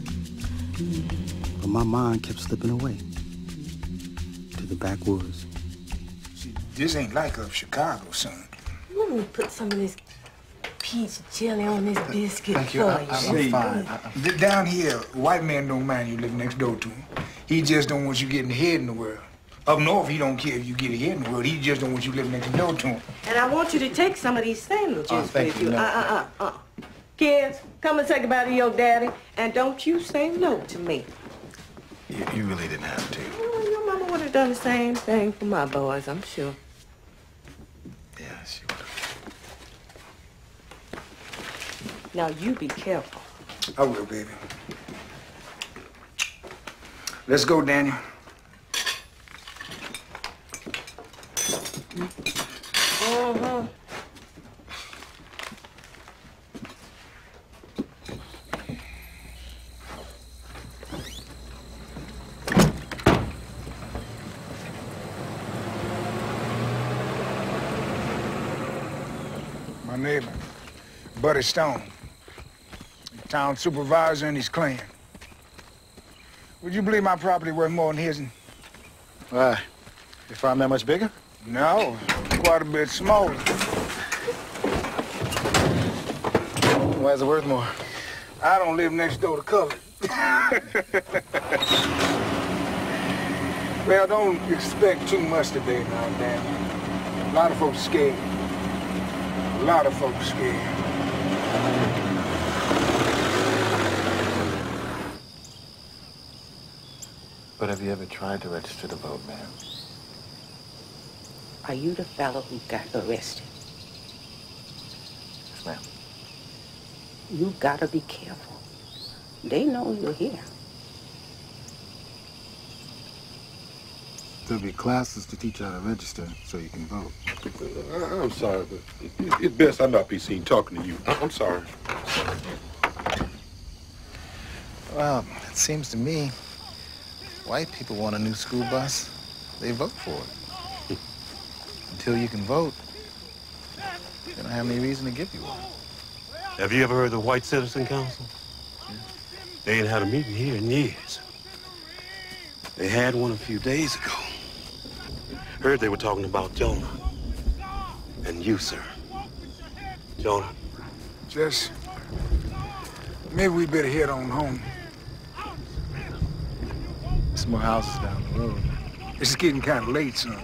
But my mind kept slipping away to the backwoods. This ain't like up Chicago, son. You want me to put some of this peach jelly on this biscuit Thank for you. you? I, I'm fine. D- Down here, white man don't mind you live next door to him. He just don't want you getting ahead in the world. Up north, he don't care if you get ahead in the world. He just don't want you living next door to him. And I want you to take some of these sandwiches Oh, thank with you. you. No. Uh, uh, uh, uh. Kids, come and say goodbye to your daddy, and don't you say no to me. You, you really didn't have to. Well, your mama would have done the same thing for my boys, I'm sure. Yeah, she would have. Now, you be careful. I will, baby. Let's go, Daniel. Uh-huh. My neighbor, Buddy Stone, town supervisor and his clan. Would you believe my property worth more than his? Why? Your farm that much bigger? No, quite a bit smaller. Why is it worth more? I don't live next door to Cullen. Well, don't expect too much today now, Daniel. A lot of folks scared. A lot of folks scared. But have you ever tried to register to vote, ma'am? Are you the fellow who got arrested? Yes, ma'am. You gotta be careful. They know you're here. There'll be classes to teach you how to register so you can vote. I'm sorry, but it's best I not be seen talking to you. I'm sorry. Well, it seems to me, white people want a new school bus. They vote for it. Until you can vote, they don't have any reason to give you one. Have you ever heard of the White Citizen Council? Yeah. They ain't had a meeting here in years. They had one a few days ago. Heard they were talking about Jonah. And you, sir. Jonah. Jess, maybe we better head on home. There's more houses down the road. It's getting kind of late, son.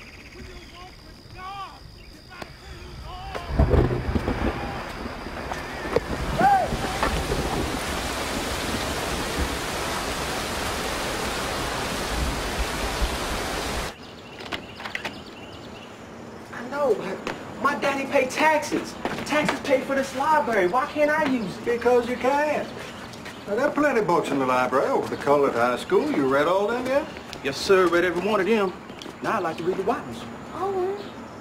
My daddy paid taxes. Taxes paid for this library. Why can't I use it? Because you can. Now, there are plenty of books in the library over the Collet High School. You read all them yet? Yes, sir. Read every one of them. Now I'd like to read the Bibles. Oh.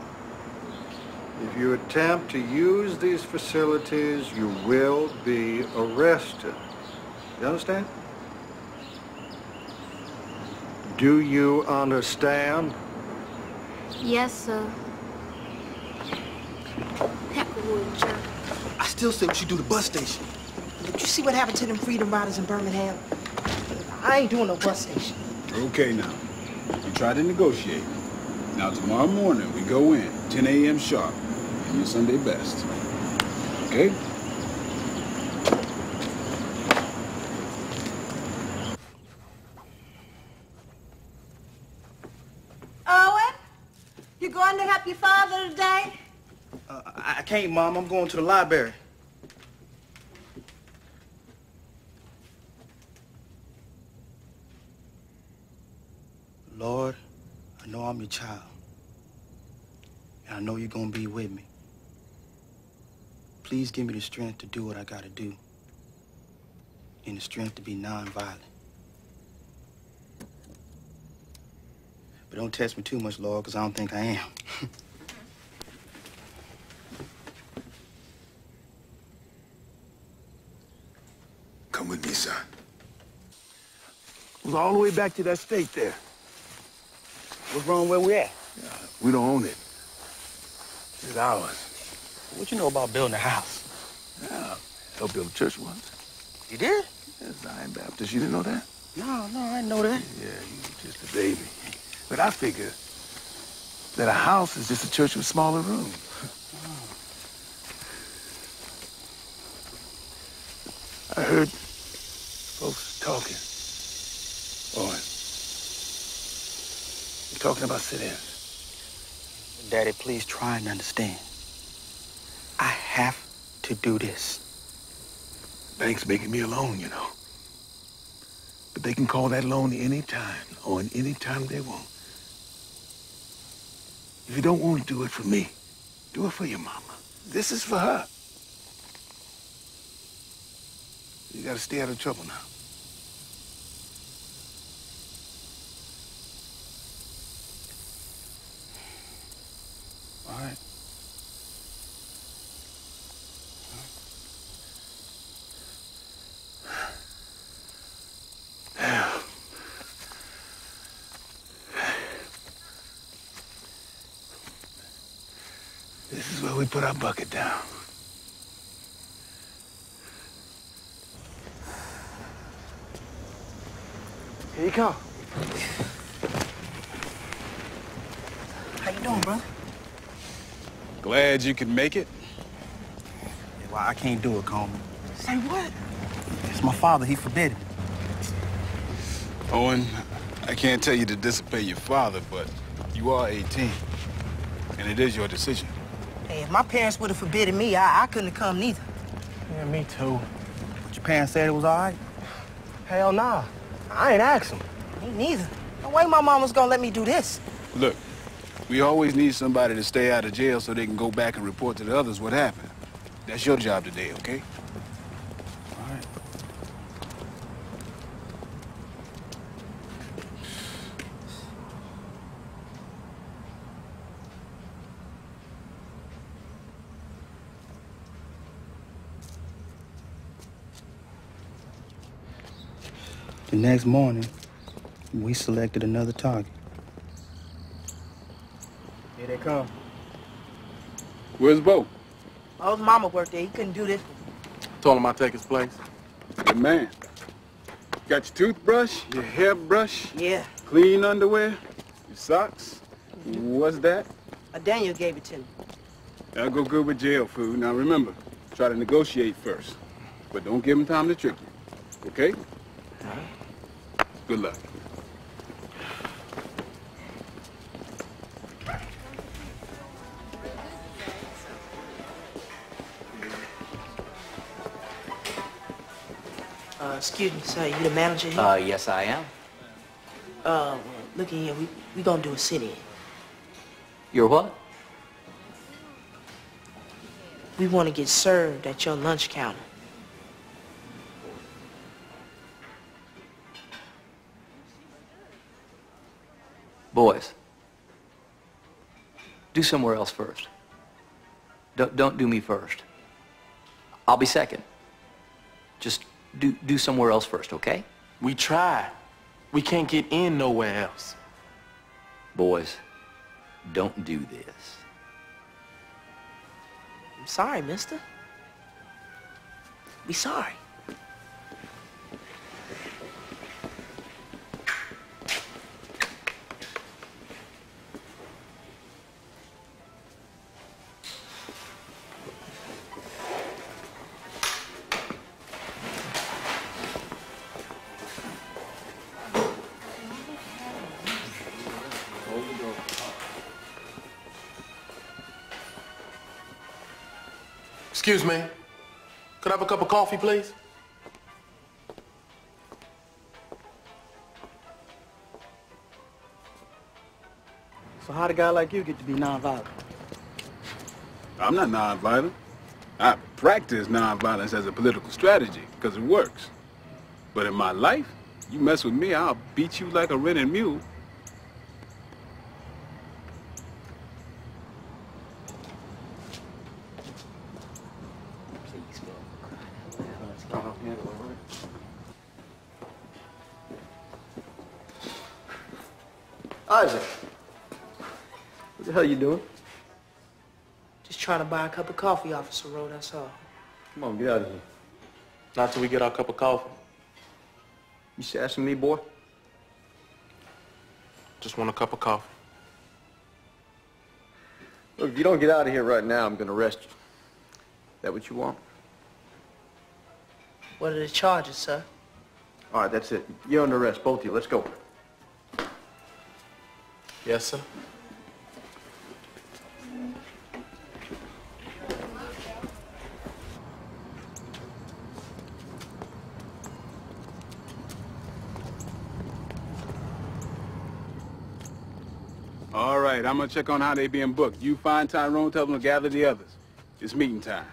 If you attempt to use these facilities, you will be arrested. You understand? Do you understand? Yes, sir. Peckerwood, jerk. I still say we should do the bus station. Did you see what happened to them Freedom Riders in Birmingham? I ain't doing no bus station. Okay, now. You try to negotiate. Now, tomorrow morning, we go in, ten A M sharp, in your Sunday best. Okay? Owen, you going to help your father today? Uh, I can't, Mom. I'm going to the library. Lord, I know I'm your child. And I know you're going to be with me. Please give me the strength to do what I got to do. And the strength to be nonviolent. But don't test me too much, Lord, because I don't think I am. Come with me, son. We're all the way back to that stake there. What's wrong where we at? Yeah, we don't own it. It's ours. What you know about building a house? Yeah, helped build a church once. You did? Yeah, Zion Baptist. You didn't know that? No, no, I didn't know that. Yeah, you were just a baby. But I figure that a house is just a church with smaller rooms. I heard folks talking. Boy, you're talking about sit-ins. Daddy, please try and understand. I have to do this. Bank's making me a loan, you know. But they can call that loan any time, or any time they want. If you don't want to do it for me, do it for your mama. This is for her. You gotta stay out of trouble now. All right. This is where we put our bucket down. Here you come. How you doing, bro? Glad you could make it. Yeah, well, I can't do it, Coleman. Say what? It's my father. He forbid it. Owen, I can't tell you to disobey your father, but you are eighteen. And it is your decision. Hey, if my parents would have forbidden me, I, I couldn't have come neither. Yeah, me too. But your parents said it was all right? Hell nah. I ain't asked them. Me neither. No way my mama's gonna let me do this. Look, we always need somebody to stay out of jail so they can go back and report to the others what happened. That's your job today, okay? All right. The next morning, we selected another target. Here they come. Where's Bo? Oh, his mama worked there. He couldn't do this. Told him I'd take his place. Good man. Got your toothbrush, your hairbrush? Yeah. Clean underwear, your socks? What's that? Uh, Daniel gave it to me. That'll go good with jail food. Now remember, try to negotiate first. But don't give him time to trick you. Okay? All right. Good luck. Uh, excuse me, sir. You the manager here? Uh, yes, I am. Uh, look in here. We we gonna do a sit-in. You're what? We want to get served at your lunch counter. Boys, do somewhere else first. Don't, don't do me first. I'll be second. Just do, do somewhere else first, okay? We tried. We can't get in nowhere else. Boys, don't do this. I'm sorry, mister. We sorry. Excuse me. Could I have a cup of coffee, please? So how'd a guy like you get to be nonviolent? I'm not nonviolent. I practice nonviolence as a political strategy because it works. But in my life, you mess with me, I'll beat you like a rented mule. Isaac, what the hell you doing? Just trying to buy a cup of coffee, Officer Rowe, that's all. Come on, get out of here. Not till we get our cup of coffee. You sassing me, boy? Just want a cup of coffee. Look, if you don't get out of here right now, I'm gonna arrest you. That what you want? What are the charges, sir? All right, that's it. You're under arrest, both of you. Let's go. Yes, sir. All right, I'm gonna check on how they being booked. You find Tyrone, tell them to gather the others. It's meeting time.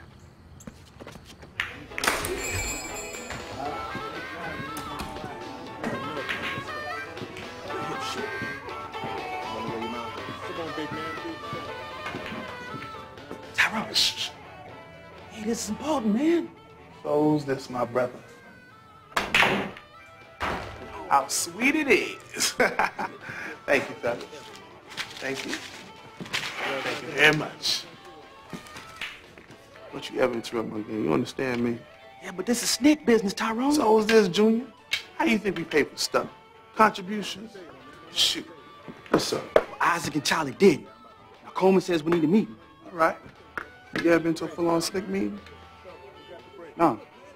Tyrone, shh. Hey, this is important, man. So's this, my brother. How sweet it is. Thank you, fellas. Thank you. Thank you very much. Don't you ever interrupt me again. You understand me? Yeah, but this is snake business, Tyrone. So is this, Junior. How you think we pay for stuff? Contributions? Shoot. What's up? Well, Isaac and Charlie did. Now, Coleman says we need a meeting. All right. You ever been to a full-on slick meeting? No.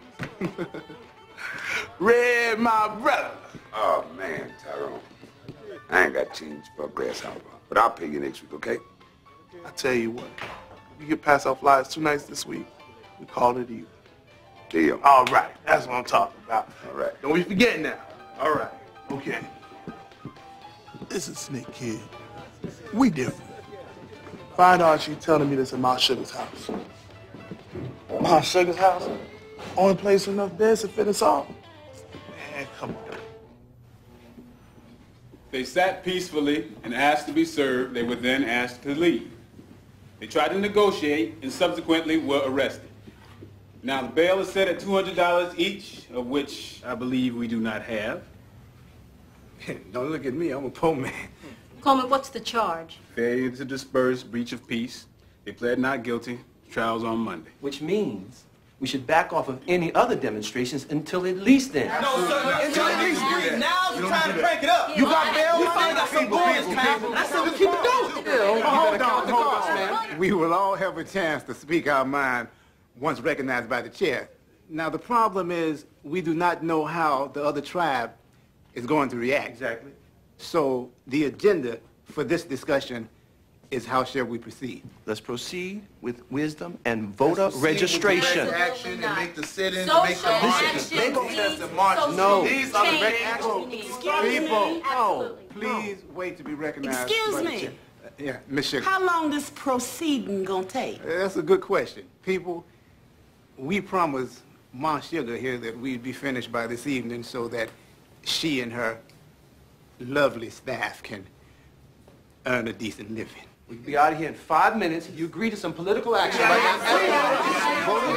Red, my brother. Oh, man, Tyrone. I ain't got change for a grasshopper, but I'll pay you next week, okay? I tell you what, if you get past our flyers two nights this week, we call it even. Deal. All right, that's what I'm talking about. All right, don't be forgetting now. All right, okay. This is Snick Kid. We different. Find out she telling me this at Ma Sugar's house. Ma Sugar's house? Only place with enough beds to fit us all? Man, come on. They sat peacefully and asked to be served. They were then asked to leave. They tried to negotiate and subsequently were arrested. Now, the bail is set at two hundred dollars each, of which I believe we do not have. Don't look at me, I'm a poor man. Coleman, what's the charge? Failure to disperse, breach of peace. They pled not guilty. Trial's on Monday. Which means we should back off of any other demonstrations until at least then. No, sir, until at least then. Now's the time to crank it up. You got bail? We finally got some boys, man. That's what we keep it doing. Hold on, hold on, man. We will all have a chance to speak our mind once recognized by the chair. Now, the problem is we do not know how the other tribe is going to react. Exactly. So the agenda for this discussion is how shall we proceed? Let's proceed with wisdom and voter registration. Action and make the sit-ins, Social make the marches. action. They gonna test the marches. No. These are the Change. direct action. People, Absolutely. please wait to be recognized. Excuse by the me. chair. Uh, Yeah, Miz Sugar. How long this proceeding gonna take? Uh, That's a good question. People, we promised Ma Sugar here that we'd be finished by this evening so that she and her lovely staff can earn a decent living. We can be out of here in five minutes if you agree to some political action. Like voter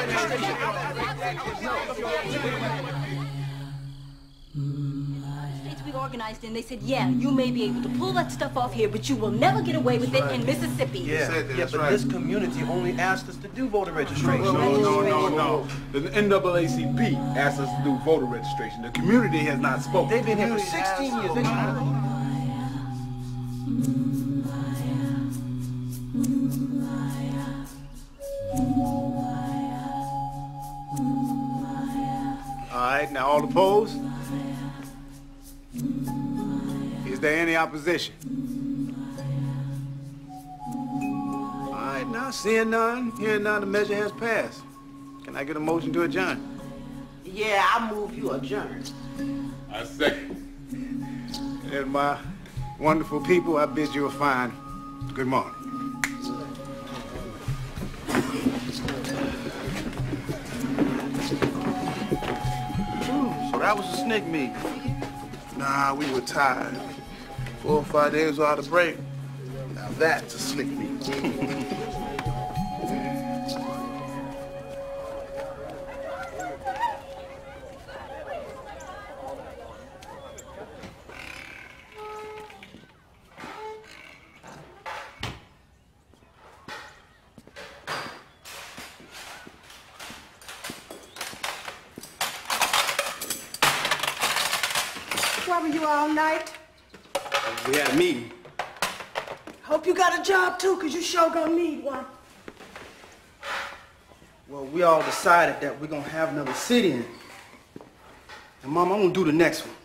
States we organized in, they said, yeah, you may be able to pull that stuff off here, but you will never get away with it in Mississippi. Yeah, Said that, yeah that's but right. this community only asked us to do voter registration. No, no, no, no. The N double A C P asked us to do voter registration. The community has not spoken. They've been here for sixteen years. They All right, now all opposed? Is there any opposition? All right, now seeing none, hearing none, the measure has passed. Can I get a motion to adjourn? Yeah, I move you adjourn. I second. And my wonderful people, I bid you a fine good morning. So that was a sneak meet. Nah, we were tired. Four or five days without a break. Now that's a slick meet. Where were you all night? We had a meeting. Hope you got a job too, cause you sure gonna need one. Well, we all decided that we're gonna have another sit-in. And Mom, I'm gonna do the next one.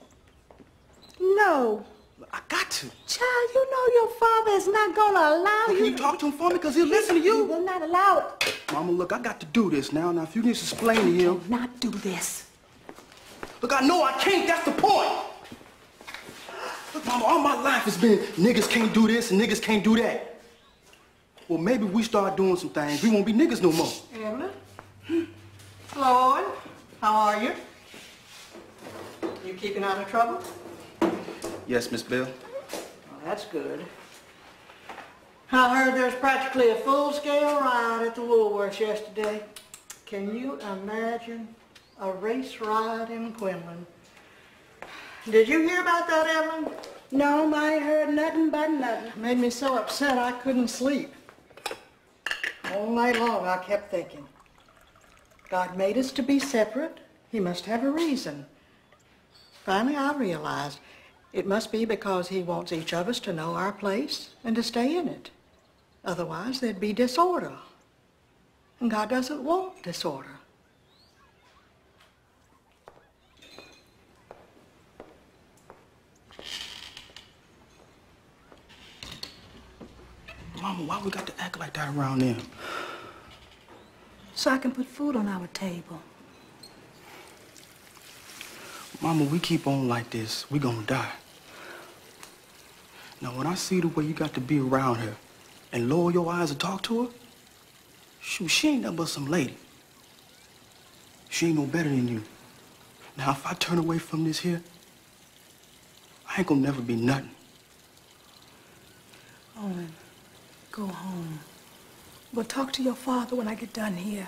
No. I got to. Child, you know your father is not gonna allow Well, you. can you talk to him for me? Because he'll listen to He you. will not allow it. Mama, look, I got to do this now. Now, if you can just explain to him. Not do this. Look, I know I can't. That's the point. Look, Mama, all my life has been niggas can't do this and niggas can't do that. Well, maybe we start doing some things. We won't be niggas no more. Emma? Floyd, how are you? You keeping out of trouble? Yes, Miss Bell. Well, that's good. I heard there's practically a full-scale riot at the Woolworths yesterday. Can you imagine a race riot in Quinlan? Did you hear about that, Evelyn? No, I ain't heard nothing but nothing. Made me so upset I couldn't sleep. All night long I kept thinking, God made us to be separate. He must have a reason. Finally I realized it must be because he wants each of us to know our place and to stay in it. Otherwise there'd be disorder. And God doesn't want disorder. Mama, Mama, why we got to act like that around them? So I can put food on our table. Mama, we keep on like this, we gonna die. Now, when I see the way you got to be around her and lower your eyes and talk to her, shoot, she ain't nothing but some lady. She ain't no better than you. Now, if I turn away from this here, I ain't gonna never be nothing. Owen, go home. We'll talk to your father when I get done here.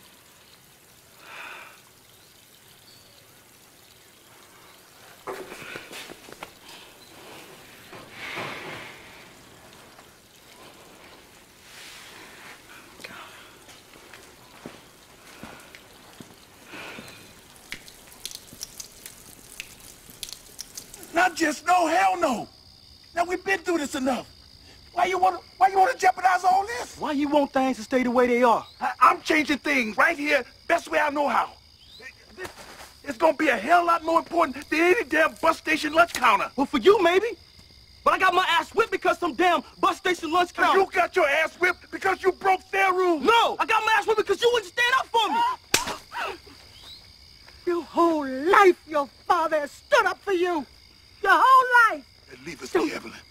Not just no, hell no. Now we've been through this enough. Why you want to? Why you want to jeopardize all this? Why you want things to stay the way they are? I, I'm changing things right here, best way I know how. This, it's gonna be a hell lot more important than any damn bus station lunch counter. Well, for you maybe, but I got my ass whipped because some damn bus station lunch counter. You got your ass whipped because you broke their rules. No, I got my ass whipped because you wouldn't stand up for me. Your whole life, your father has stood up for you. Your whole life. Hey, leave us be, Evelyn.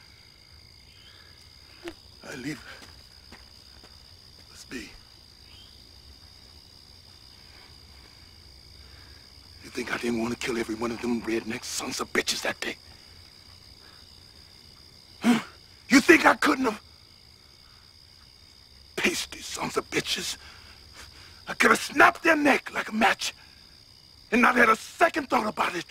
I leave. Let's be. You think I didn't want to kill every one of them redneck sons of bitches that day? Huh? You think I couldn't have? Pasty sons of bitches. I could have snapped their neck like a match and not had a second thought about it.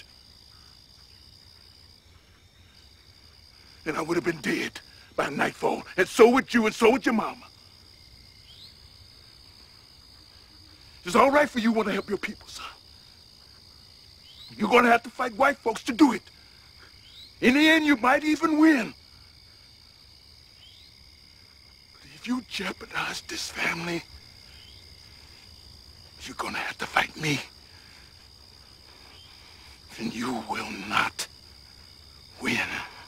And I would have been dead by nightfall, and so would you, and so would your mama. It's all right for you want to help your people, son. You're gonna have to fight white folks to do it. In the end, you might even win. But if you jeopardize this family, you're gonna have to fight me. And you will not win.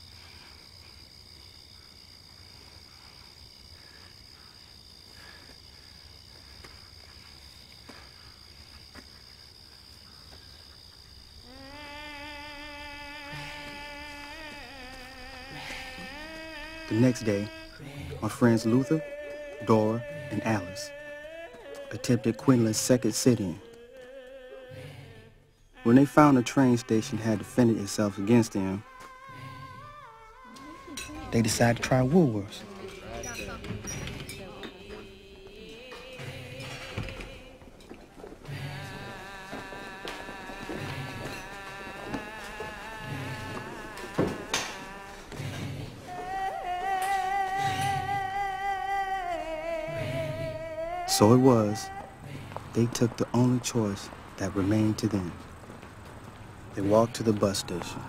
The next day, my friends Luther, Dora, and Alice attempted Quinlan's second sit-in. When they found the train station had defended itself against them, they decided to try Woolworths. So it was, they took the only choice that remained to them. They walked to the bus station,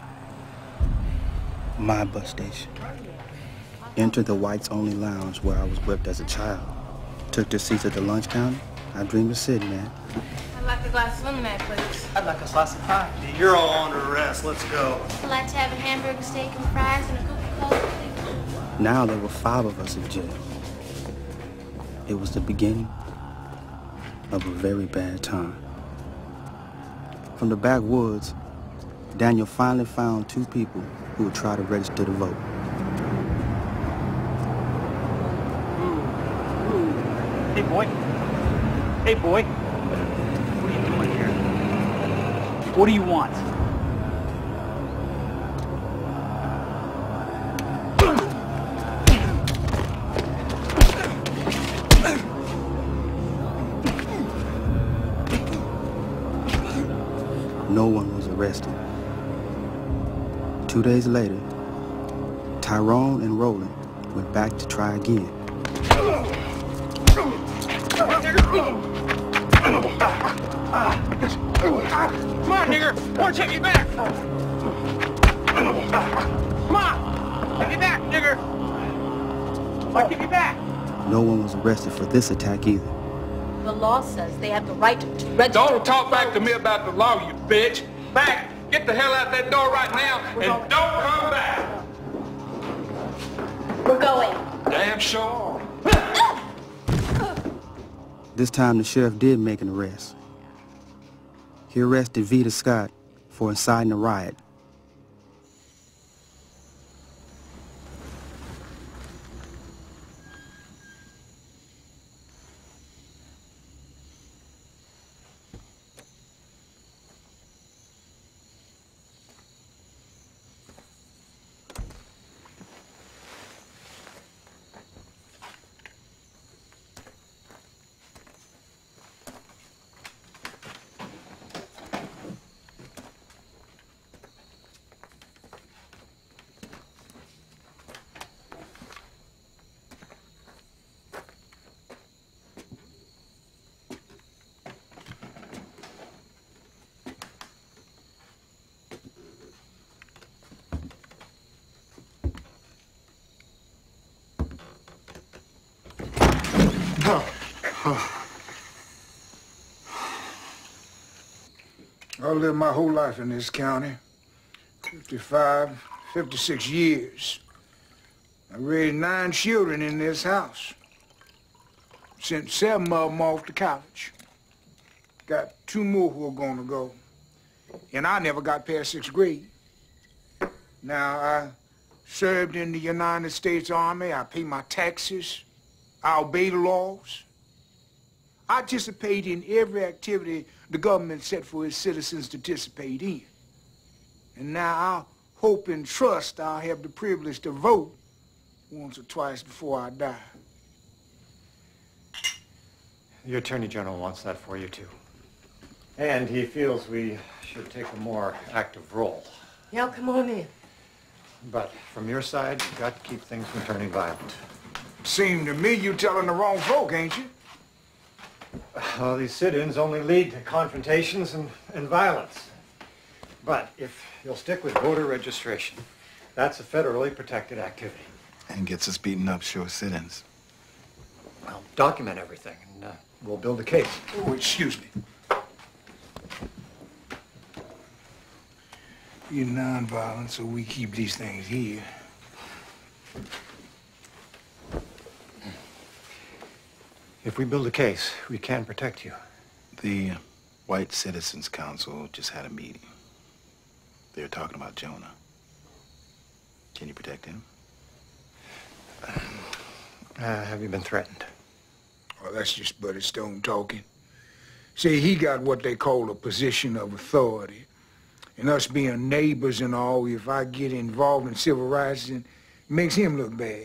my bus station, entered the whites-only lounge where I was whipped as a child, took their seats at the lunch counter. I dreamed of sitting there. I'd like a glass of lemonade, please. I'd like a slice of pie. You're all under arrest. Let's go. I'd like to have a hamburger, steak, and fries, and a Coca-Cola, please. Now there were five of us in jail. It was the beginning of a very bad time. From the backwoods, Daniel finally found two people who would try to register to vote. Hey, boy. Hey, boy. What are you doing here? What do you want? No one was arrested. Two days later, Tyrone and Roland went back to try again. Come on, nigger! Or take me back! Come on! Take me back, nigger! Or take me back! No one was arrested for this attack either. The law says they have the right to register. Don't talk back to me about the law, you bitch. Back! Get the hell out that door right now and don't come back! We're going. Damn sure. This time the sheriff did make an arrest. He arrested Vita Scott for inciting a riot. I lived my whole life in this county, fifty-five, fifty-six years. I raised nine children in this house. Sent seven of them off to college. Got two more who are gonna go. And I never got past sixth grade. Now, I served in the United States Army. I pay my taxes. I obey the laws. I participate in every activity the government set for its citizens to participate in. And now I hope and trust I'll have the privilege to vote once or twice before I die. The Attorney General wants that for you, too. And he feels we should take a more active role. Y'all come on in. But from your side, you've got to keep things from turning violent. Seem to me you telling the wrong folk, ain't you? Well, these sit-ins only lead to confrontations and, and violence. But if you'll stick with voter registration, that's a federally protected activity. And gets us beaten up short sit-ins. Well, document everything, and uh, we'll build a case. Oh, excuse me. You're nonviolent, so we keep these things here. If we build a case, we can protect you. The White Citizens Council just had a meeting. They were talking about Jonah. Can you protect him? Uh, have you been threatened? Well, that's just Buddy Stone talking. See, he got what they call a position of authority. And us being neighbors and all, if I get involved in civil rights, it makes him look bad.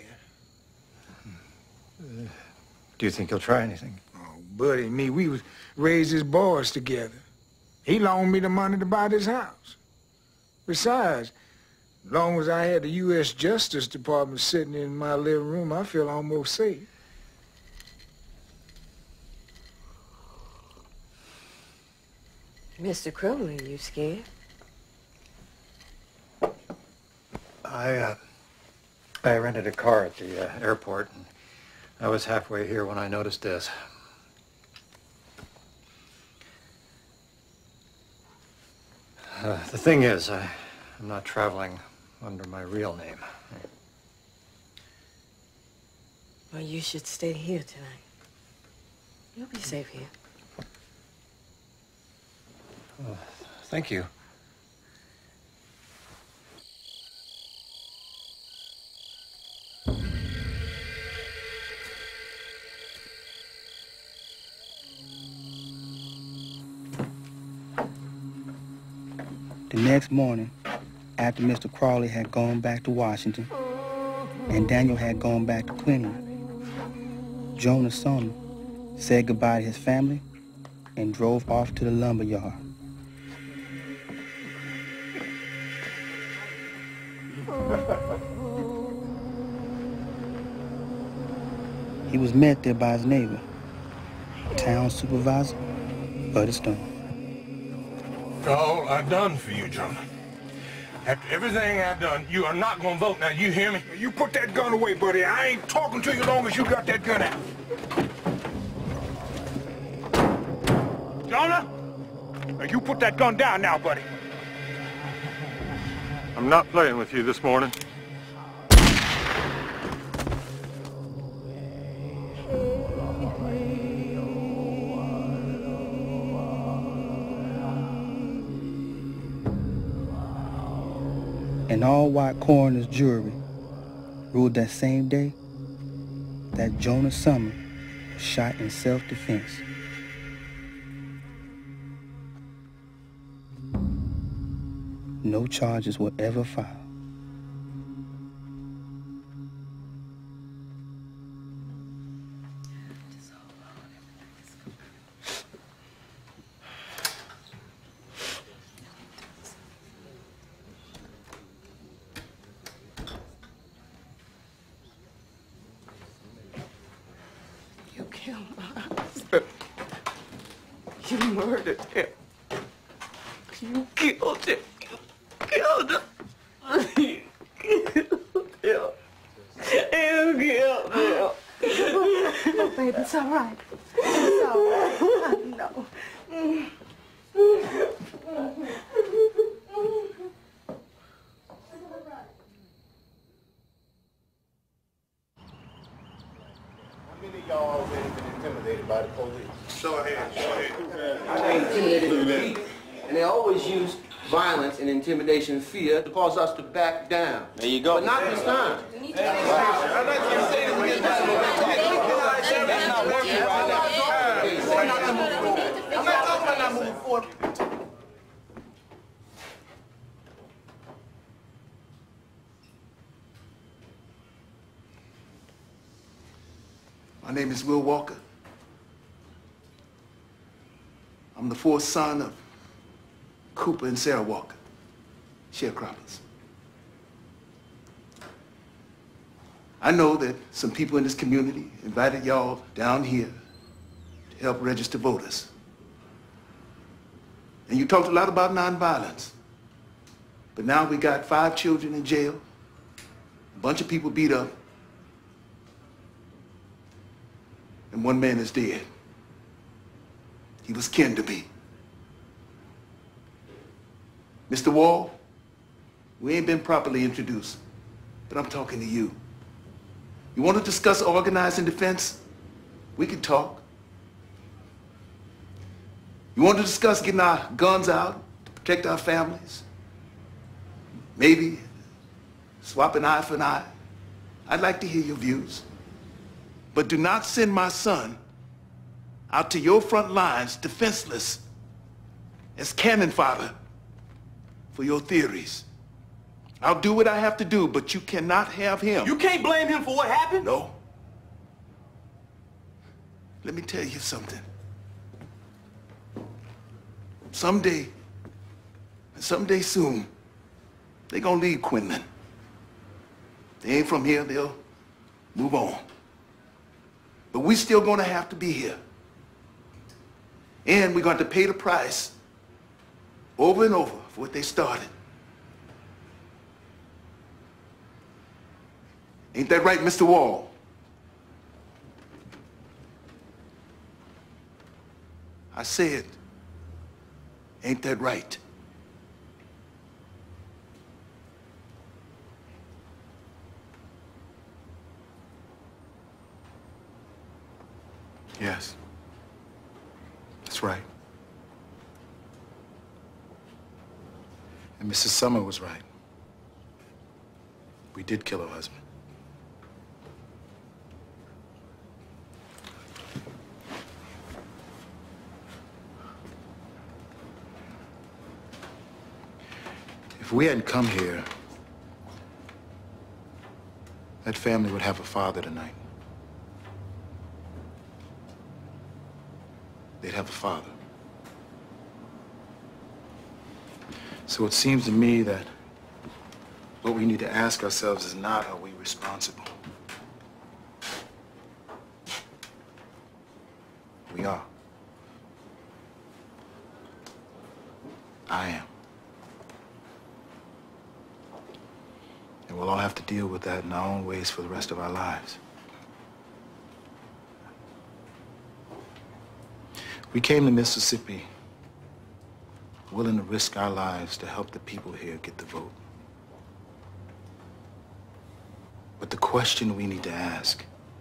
Uh, do you think he'll try anything? Oh, Buddy and me, we was raised as boys together. He loaned me the money to buy this house. Besides, as long as I had the U S Justice Department sitting in my living room, I feel almost safe. Mister Crowley, you scared? I, uh, I rented a car at the uh, airport, and I was halfway here when I noticed this. Uh, the thing is, I, I'm not traveling under my real name. Well, you should stay here tonight. You'll be safe here. Oh, thank you. The next morning, after Mister Crawley had gone back to Washington and Daniel had gone back to Quinlan, Jonah Sumner said goodbye to his family and drove off to the lumber yard. He was met there by his neighbor, town supervisor, Buddy Stone. All I done for you, Jonah. After everything I done, you are not gonna vote now, you hear me? You put that gun away, buddy. I ain't talking to you long as you got that gun out. Jonah? Now you put that gun down now, buddy. I'm not playing with you this morning. An all-white coroner's jury ruled that same day that Jonah Summer was shot in self-defense. No charges were ever filed. You killed my husband. You murdered him. You killed him. You killed him. You killed him. You killed him. Oh, baby, it's all right. It's all right. I know. How many of y'all already been intimidated by the police? Show of hands, show of hands. I ain't intimidated, and they always use violence and intimidation, fear, to cause us to back down. There you go. But not this time. That's not working right now. We're not gonna move forward. I'm not talking about not moving forward. My name is Will Walker. I'm the fourth son of Cooper and Sarah Walker, sharecroppers. I know that some people in this community invited y'all down here to help register voters. And you talked a lot about nonviolence. But now we got five children in jail, a bunch of people beat up, and one man is dead. He was kin to me. Mister Wall, we ain't been properly introduced, but I'm talking to you. You want to discuss organizing defense? We can talk. You want to discuss getting our guns out to protect our families? Maybe swap an eye for an eye? I'd like to hear your views. But do not send my son out to your front lines defenseless as cannon fodder for your theories. I'll do what I have to do, but you cannot have him. You can't blame him for what happened? No. Let me tell you something. Someday, someday soon, they're gonna leave Quinlan. They ain't from here, they'll move on. But we still gonna have to be here. And we're going to pay the price over and over for what they started. Ain't that right, Mister Wall? I said, ain't that right? Yes. That's right. And Missus Summer was right. We did kill her husband. If we hadn't come here, that family would have a father tonight. They'd have a father. So it seems to me that what we need to ask ourselves is not, are we responsible? We are. I am. And we'll all have to deal with that in our own ways for the rest of our lives. We came to Mississippi willing to risk our lives to help the people here get the vote. But the question we need to ask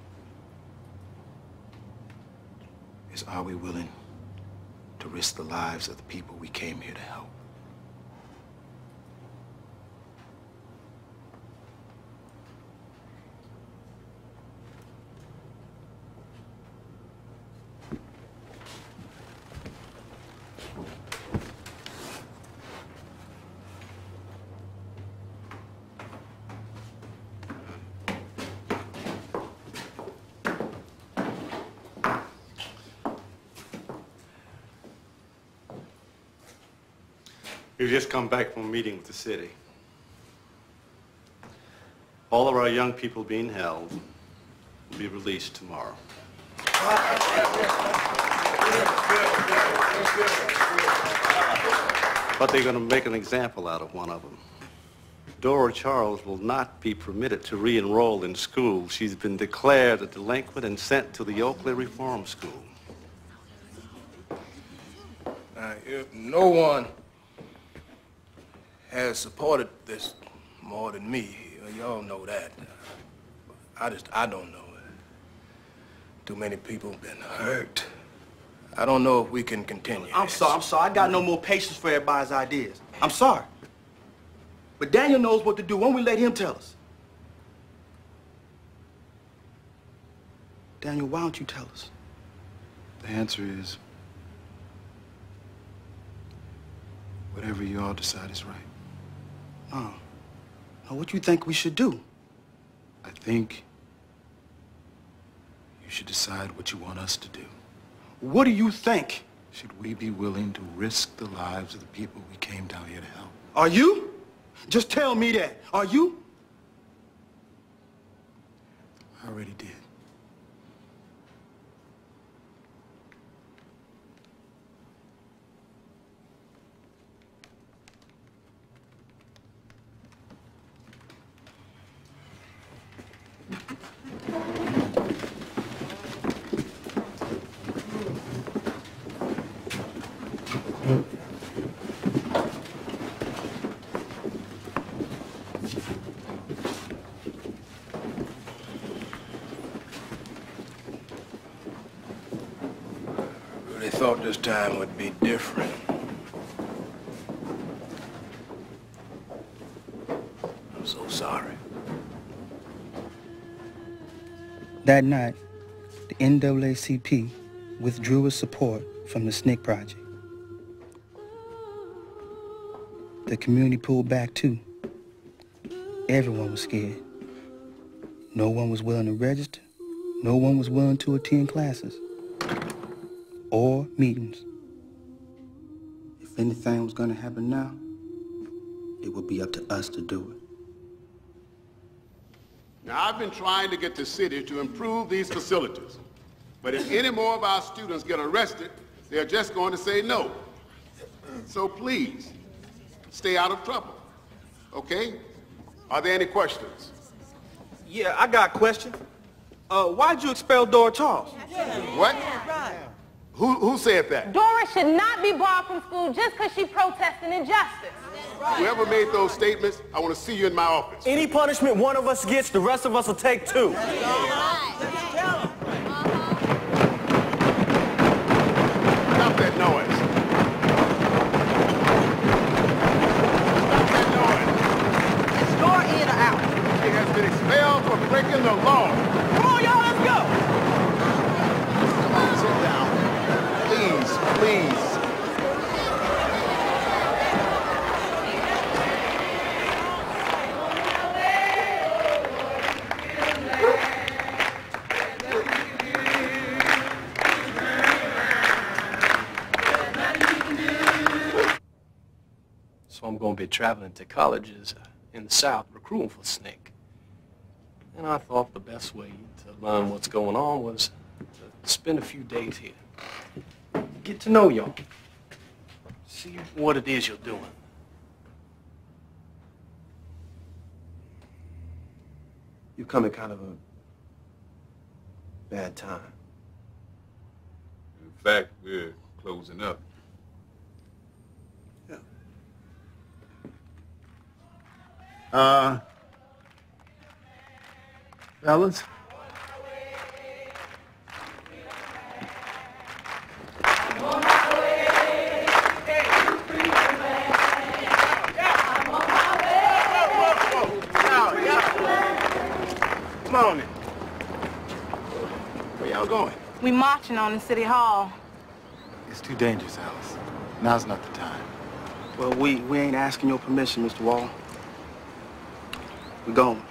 is, are we willing to risk the lives of the people we came here to help? We've just come back from a meeting with the city. All of our young people being held will be released tomorrow. But they're going to make an example out of one of them. Dora Charles will not be permitted to re-enroll in school. She's been declared a delinquent and sent to the Oakley Reform School. Now, if no one has supported this more than me, y'all know that. I just, I don't know. Too many people have been hurt. I don't know if we can continue. I'm sorry, I'm sorry. I got no more patience for everybody's ideas. I'm sorry. But Daniel knows what to do. Why don't we let him tell us? Daniel, why don't you tell us? The answer is whatever you all decide is right. Oh. Now, what do you think we should do? I think you should decide what you want us to do. What do you think? Should we be willing to risk the lives of the people we came down here to help? Are you? Just tell me that. Are you? I already did. I thought this time would be different. I'm so sorry. That night, the N double A C P withdrew its support from the S N C C project. The community pulled back too. Everyone was scared. No one was willing to register. No one was willing to attend classes or meetings. If anything was going to happen now, it would be up to us to do it. Now, I've been trying to get the city to improve these facilities. But if any more of our students get arrested, they're just going to say no. So please, stay out of trouble, okay? Are there any questions? Yeah, I got a question. Uh, why'd you expel Dora Charles? What? Who, who said that? Dora should not be barred from school just because she protested injustice. Whoever made those statements, I want to see you in my office. Any punishment one of us gets, the rest of us will take two. Stop that noise. Stop that noise. Is Dora in or out? She has been expelled for breaking the law. Come on, y'all, let's go. Come on, sit down. Please, please. So I'm going to be traveling to colleges in the South recruiting for S N C C. And I thought the best way to learn what's going on was to spend a few days here. Get to know y'all. See what it is you're doing. You come at kind of a bad time. In fact, we're closing up. Yeah. Uh, fellas? Come on in. Where y'all going? We marching on in City Hall. It's too dangerous, Alice. Now's not the time. Well, we, we ain't asking your permission, Mister Wall. We're going.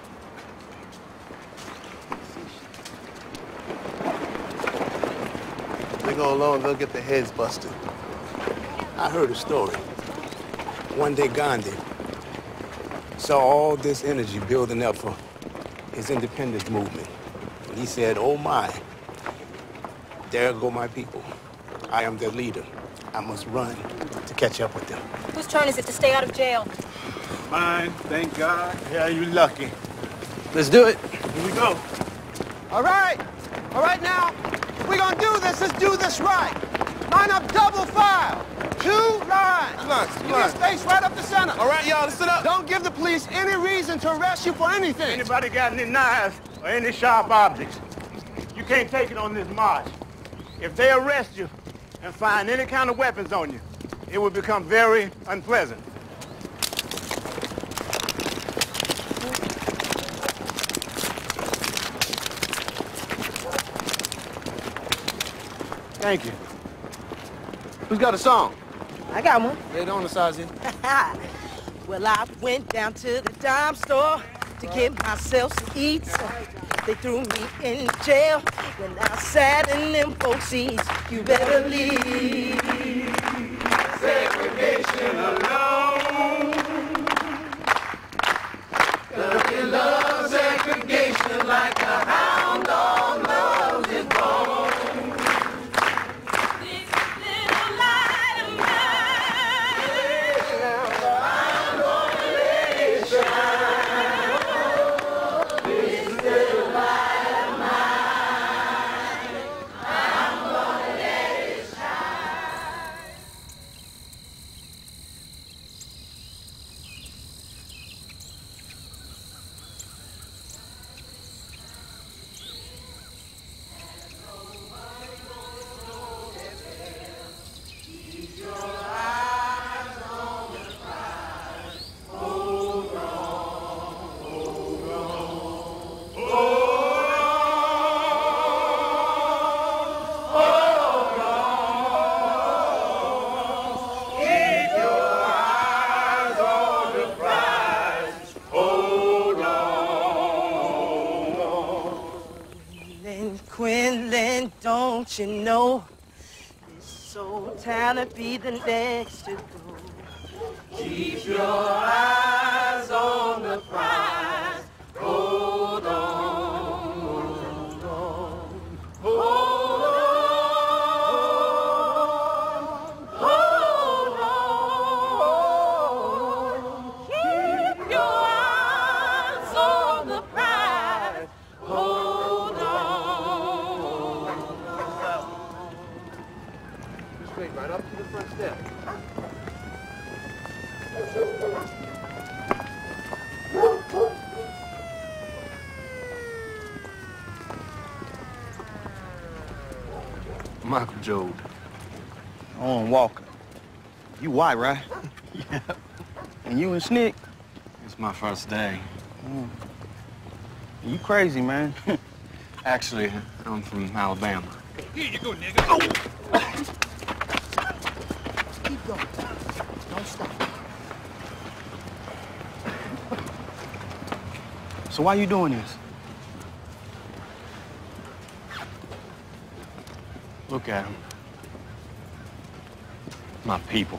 They go along, they'll get their heads busted. I heard a story. One day Gandhi saw all this energy building up for his independence movement. And he said, oh my, there go my people. I am their leader. I must run to catch up with them. Whose turn is it to stay out of jail? Mine, thank God. Yeah, you lucky. Let's do it. Here we go. All right. All right, now, if we're gonna do this, let's do this right. Line up double file. Two lines. Come on, come Give me on. a space right up the center. All right, y'all, sit up. Don't give the police any reason to arrest you for anything. Anybody got any knives or any sharp objects? You can't take it on this march. If they arrest you and find any kind of weapons on you, it will become very unpleasant. Thank you. Who's got a song? I got one. Lay it on the Sazi. Well, I went down to the dime store to get myself some eats. They threw me in jail when I sat in them folks' seats. You better leave segregation alone. 'Cause you love segregation like a hound dog loves his bone. Quinlan, don't you know this old town to be the next to go? Keep your eyes on the prize. Hold on, hold on, hold on, hold on. Keep your eyes on the prize. Hold on. Straight right up to the front step. Michael Jode. Owen Walker. You white, right? Yeah. And you and Snick? It's my first day. Mm. You crazy, man. Actually, I'm from Alabama. Here you go, nigga. Oh. Keep going. Don't stop. So why you doing this? Look at them. My people.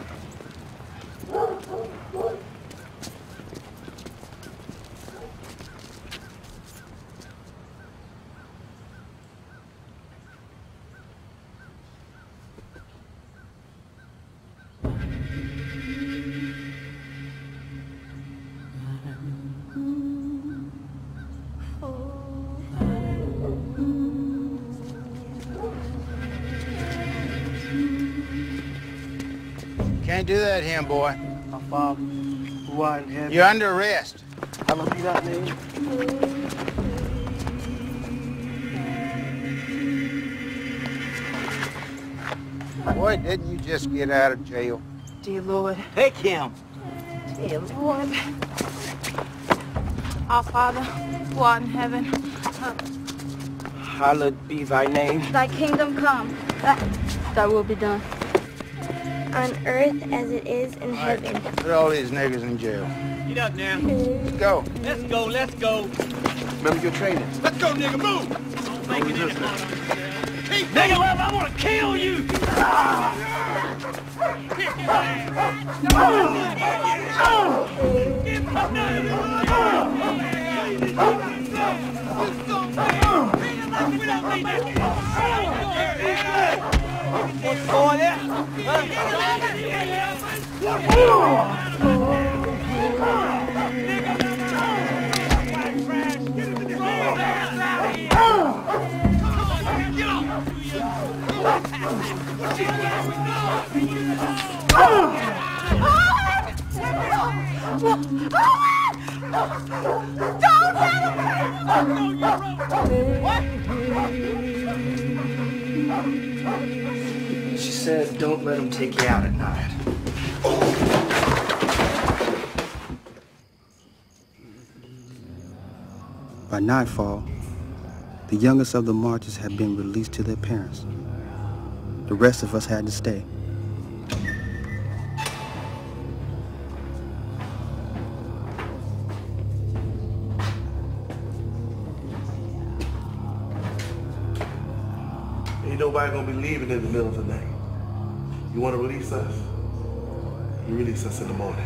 Can't do that here, boy. My father, who art in heaven. You're under arrest. Hallowed be thy name. Boy, didn't you just get out of jail? Dear Lord. Take him. Dear Lord. Our Father, who art in heaven, Hallowed be thy name. Thy kingdom come. Thy will be done. On earth as it is in heaven. Put all these niggas in jail. Get up now. Let's go. Let's go, let's go. Remember your training. Let's go, nigga, move. Don't make it any harder. Nigga, I want to kill you. She said, don't let him take you out at night. By nightfall, the youngest of the marchers had been released to their parents. The rest of us had to stay. Ain't nobody gonna be leaving in the middle of the night. You wanna release us? You release us in the morning.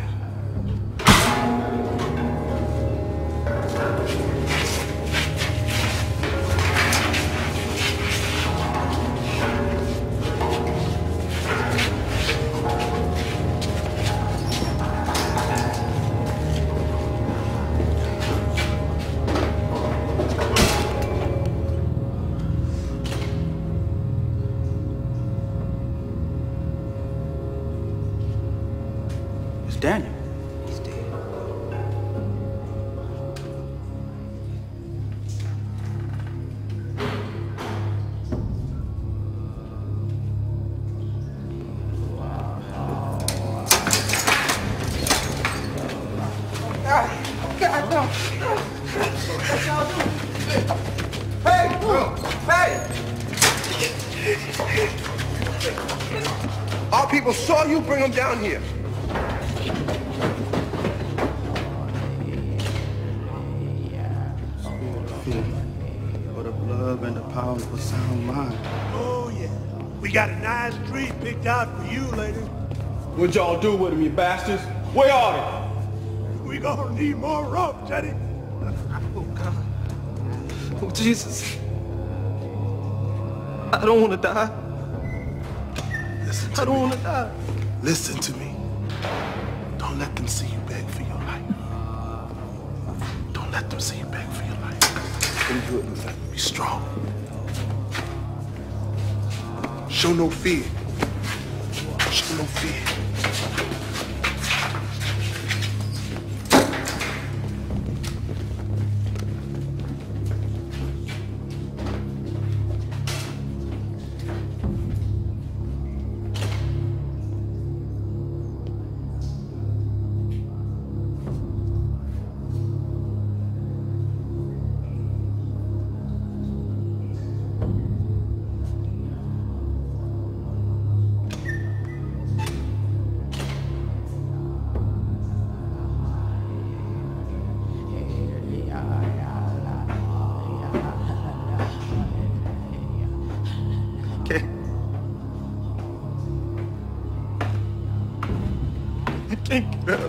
Daniel. He's dead. God, no. What y'all doing? Hey! Hey! Our people saw you bring them down here. For the love and the power of a sound mind. Oh, yeah. We got a nice treat picked out for you, lady. What'd y'all do with him, you bastards? Where are they? We gonna need more rope, Teddy. Oh, God. Oh, Jesus. I don't want to die. Listen to I don't me. want to die. Listen to me. Don't let them see you beg for your life. Don't let them see you beg for your life. Don't do it, Luther. Be strong. Show no fear. Show no fear. Can't get up.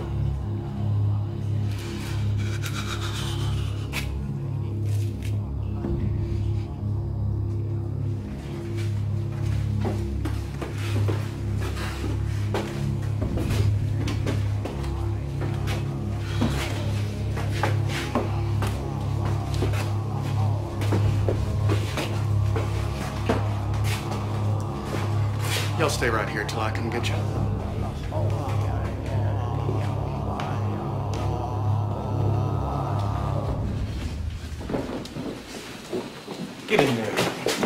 Y'all stay right here till I come get you. Get in there.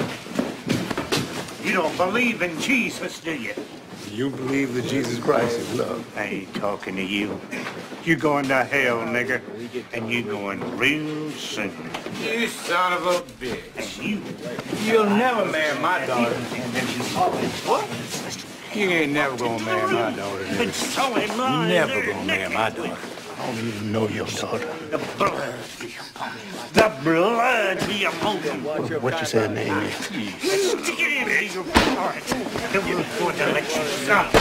You don't believe in Jesus, do you? You believe that Jesus Christ is love. I ain't talking to you. You going to hell, nigga, and you going real soon. You son of a bitch. And you. You'll never marry my daughter. What? You ain't never gonna marry my daughter, nigga. So am I. Never gonna marry my daughter. I don't even know your daughter. The blood. The blood be upon you. What you say her name is? Steady your heart. It was going to let you stop.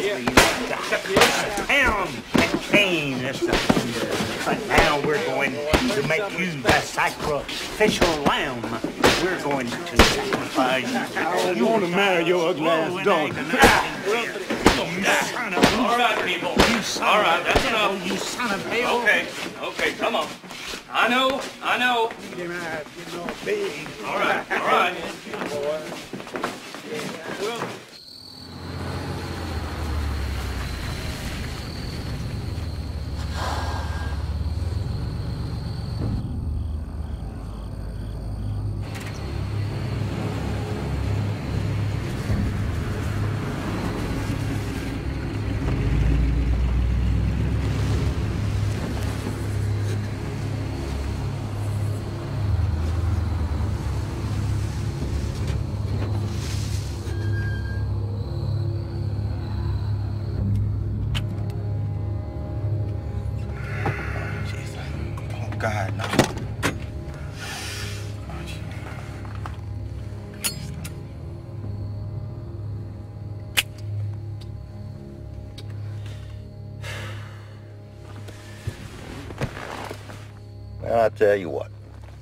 The town and Cain. But now we're going to make you the sacrificial lamb. We're going to sacrifice you. I don't want to marry your ugly ass daughter. All right, people. All right, that's enough. You son of hell. Okay, okay, come on. I know, I know. All right, all right. God, no. Well, I tell you what.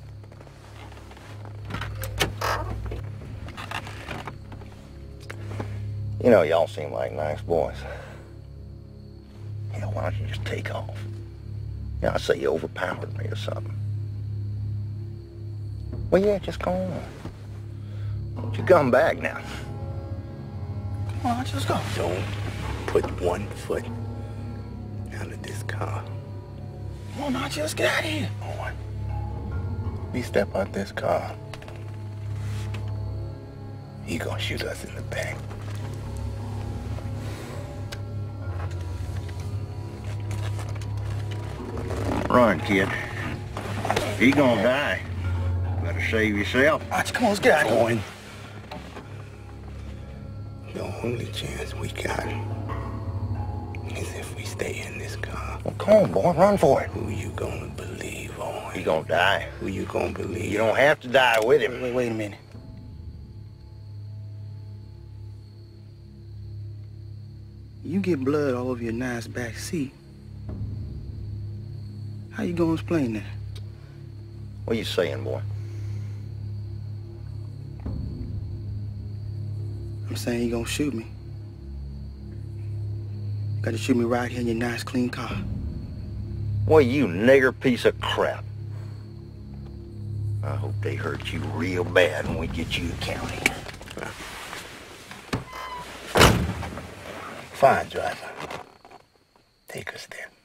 You know, y'all seem like nice boys. Hell, why don't you just take off? You know, I say you overpowered me or something. Well, yeah, just go on. Don't you come back now. Come on, just go. Don't put one foot out of this car. Come on, now, just get out of here. Boy, we step out this car, he gonna shoot us in the back. Run, kid. He gonna die. Better save yourself. Archie, come on, let's get out of here. Going. The only chance we got is if we stay in this car. Well, come on, boy, run for it. Who you gonna believe on? He gonna die. Who you gonna believe? You don't have to die with him. Wait, wait a minute. You get blood all over your nice back seat. How you gonna explain that? What you saying, boy? I'm saying you gonna shoot me. You gotta shoot me right here in your nice, clean car. Well, you nigger piece of crap. I hope they hurt you real bad when we get you to county. Fine, driver. Take us there.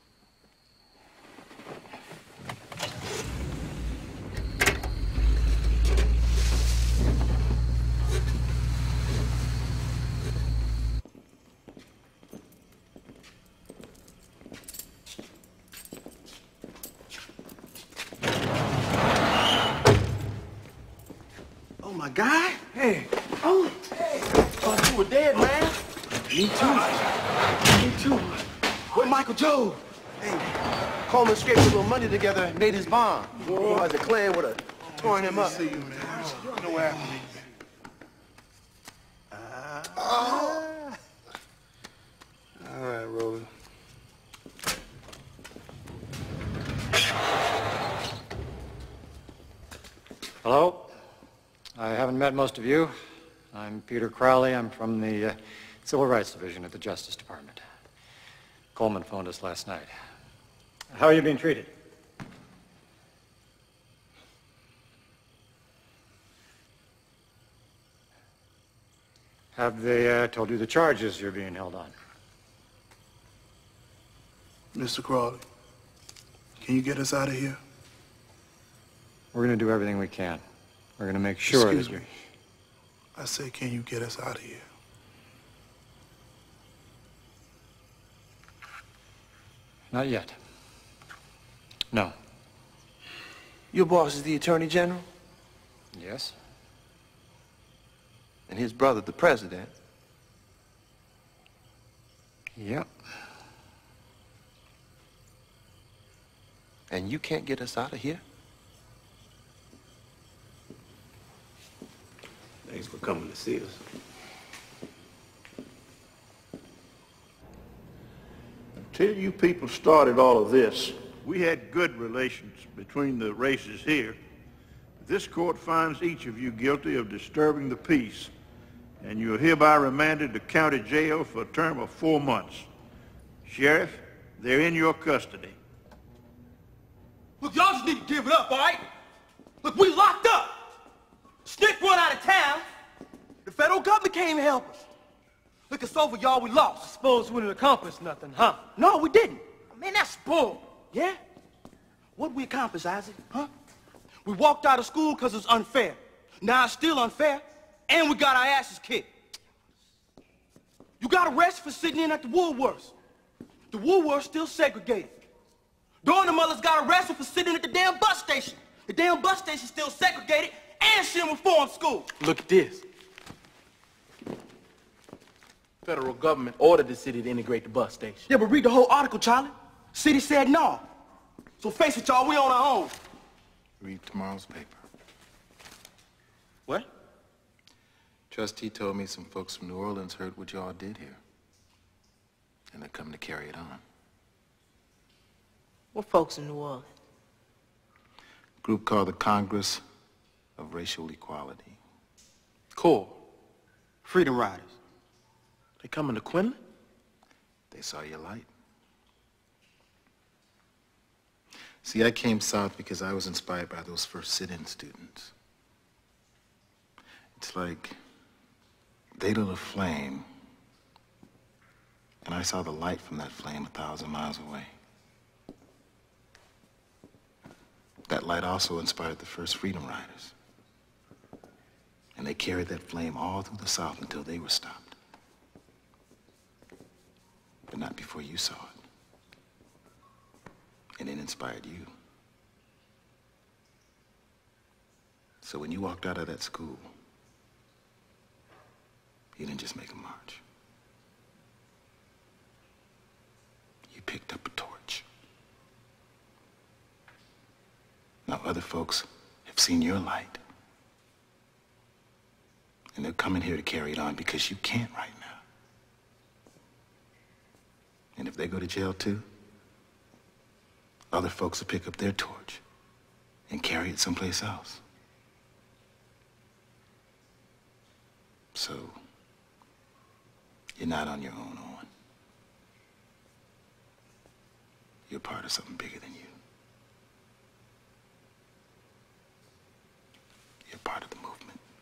Oh, my guy? Hey. Oh. Hey. Thought you were dead, man. Me too. Me too. Where Michael Joe? Hey, Coleman scraped a little money together and made his bond. Otherwise, the Clay would have torn him up. See you, man. You don't know what happened. Oh. All right, Roller. Hello. I haven't met most of you. I'm Peter Crowley. I'm from the uh, Civil Rights Division at the Justice Department. Coleman phoned us last night. How are you being treated? Have they uh, told you the charges you're being held on? Mister Crawley, can you get us out of here? We're going to do everything we can. We're going to make sure Excuse that you... me. I say, can you get us out of here? Not yet. No. Your boss is the Attorney General? Yes. And his brother, the President? Yep. And you can't get us out of here? Thanks for coming to see us. Until you people started all of this, we had good relations between the races here. This court finds each of you guilty of disturbing the peace, and you are hereby remanded to county jail for a term of four months. Sheriff, they're in your custody. Look, y'all just need to give it up, all right? Look, we locked up. Snick run out of town. The federal government came to help us. Look, it's over, y'all. We lost. I suppose we didn't accomplish nothing, huh? No, we didn't. Man, that's bull. Yeah? What'd we accomplish, Isaac? Huh? We walked out of school because it was unfair. Now it's still unfair. And we got our asses kicked. You got arrested for sitting in at the Woolworths. The Woolworths still segregated. Dawn and Mullers got arrested for sitting at the damn bus station. The damn bus station still segregated, and she in reform school. Look at this. Federal government ordered the city to integrate the bus station. Yeah, but read the whole article, Charlie. City said no. So face it, y'all, we on our own. Read tomorrow's paper. What? Trustee told me some folks from New Orleans heard what y'all did here. And they're coming to carry it on. What folks in New Orleans? A group called the Congress of Racial Equality. Cool. Freedom Riders. They coming to Quinlan? They saw your light. See, I came south because I was inspired by those first sit-in students. It's like they lit a flame, and I saw the light from that flame a thousand miles away. That light also inspired the first Freedom Riders. And they carried that flame all through the South until they were stopped. But not before you saw it. And it inspired you. So when you walked out of that school, you didn't just make a march. You picked up a torch. Now other folks have seen your light. And they're coming here to carry it on because you can't right now. And if they go to jail too, other folks will pick up their torch and carry it someplace else. So, you're not on your own, Owen. You're part of something bigger than you. You're part of the movement.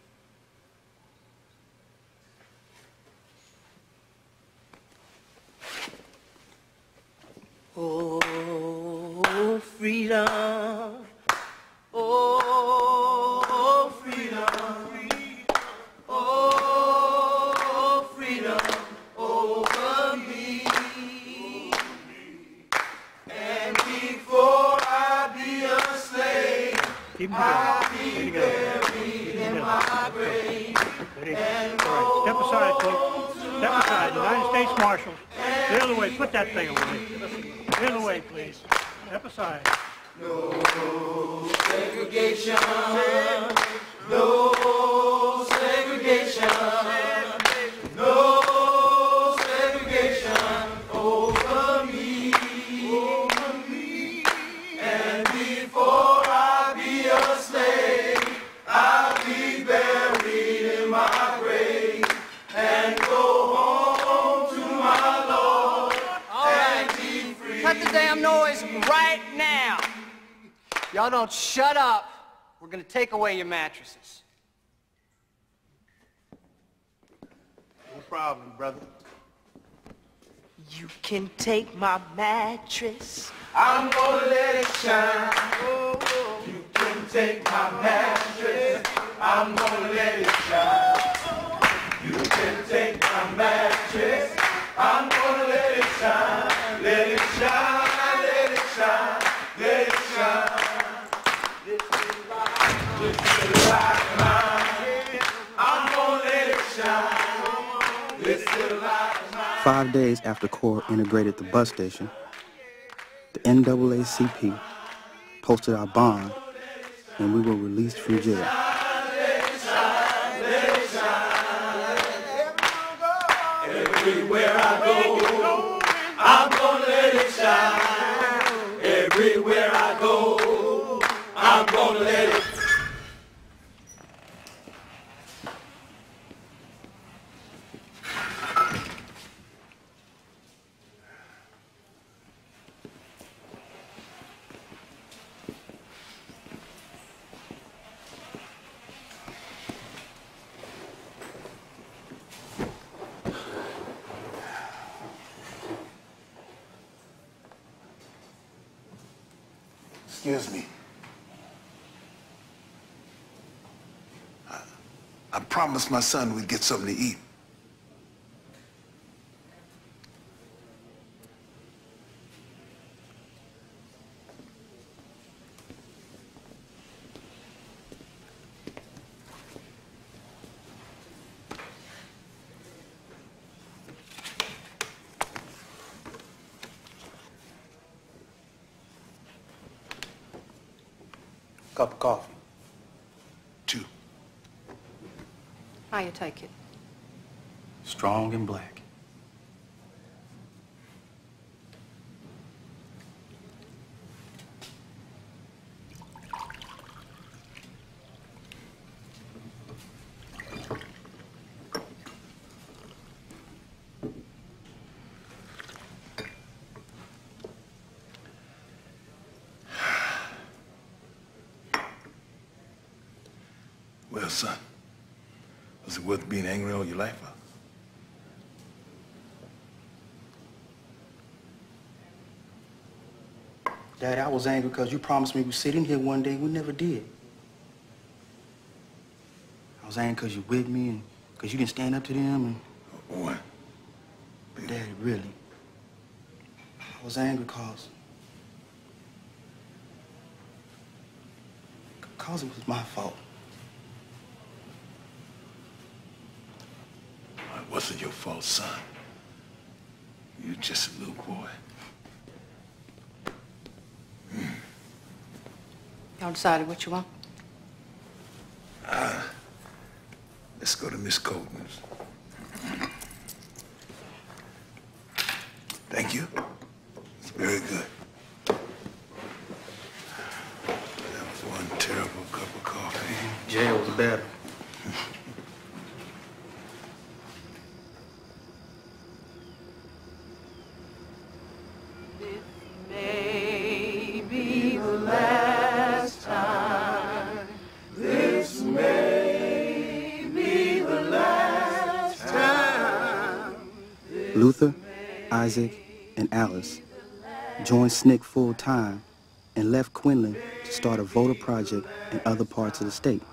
Oh, freedom. Oh, freedom. Oh, freedom over me. And before I be a slave, I'll be buried in my grave. And go Step aside, folks. Step aside. United States Marshals. The other way. Put that thing away. The other way, please. Step aside. No segregation. No segregation. No segregation over me. Over me. And before I be a slave, I'll be buried in my grave and go home to my Lord and be free. Cut the damn noise right now. Y'all don't shut up. We're gonna take away your mattresses. No problem, brother. You can take my mattress. I'm gonna let it shine. You can take my mattress. I'm gonna let it shine. You can take my mattress. I'm gonna let it shine. Let it shine. Let it shine. Let it shine. This is life. This is life mine. I'm gonna let it shine. This is life mine. Five days after Corps integrated the bus station, the N double A C P posted our bond, and we were released from jail. Everywhere I go, I'm gonna let it shine. Everywhere I go, I'm gonna let it. Excuse me. I, I promised my son we'd get something to eat. Cup of coffee. Two. How you take it? Strong and black. Well, son, was it worth being angry all your life? Huh? Daddy, I was angry because you promised me we'd sit in here one day. We never did. I was angry because you with me and because you didn't stand up to them. And What? Daddy, really. I was angry because... Because it was my fault. It wasn't your fault, son. You're just a little boy. Y'all decided what you want? Uh, let's go to Miss Colton's. Thank you. It's very good. That was one terrible cup of coffee. Jail was better. Luther, Isaac, and Alice joined S N C C full-time and left Quinlan to start a voter project in other parts of the state.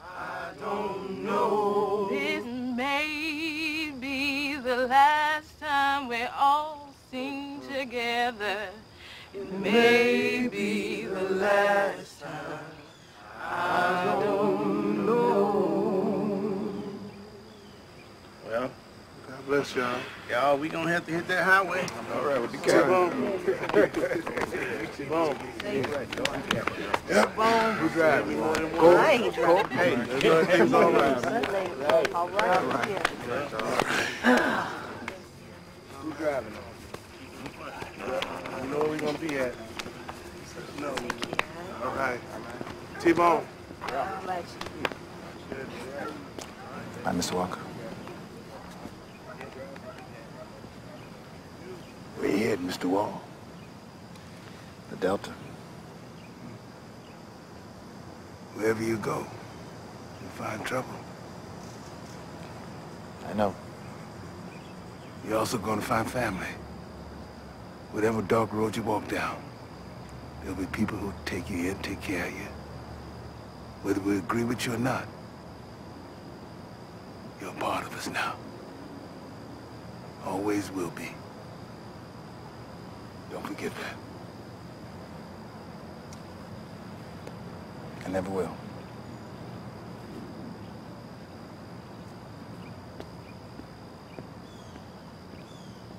This may be the last time we all sing together. It may be the last time. I don't know. Well, God bless y'all. Y'all, we gonna have to hit that highway. All right, with the cab. T-Bone. Yep. Who's driving? Go. I ain't driving. Hey, everything's all right. All right. Who's driving? You know where we gonna be at. No. All right. T-Bone. Hi, Mister Walker. Where you headed, Mister Wall? The Delta. Wherever you go, you'll find trouble. I know. You're also gonna find family. Whatever dark road you walk down, there'll be people who take you in, take care of you. Whether we agree with you or not, you're a part of us now. Always will be. Don't forget that. I never will.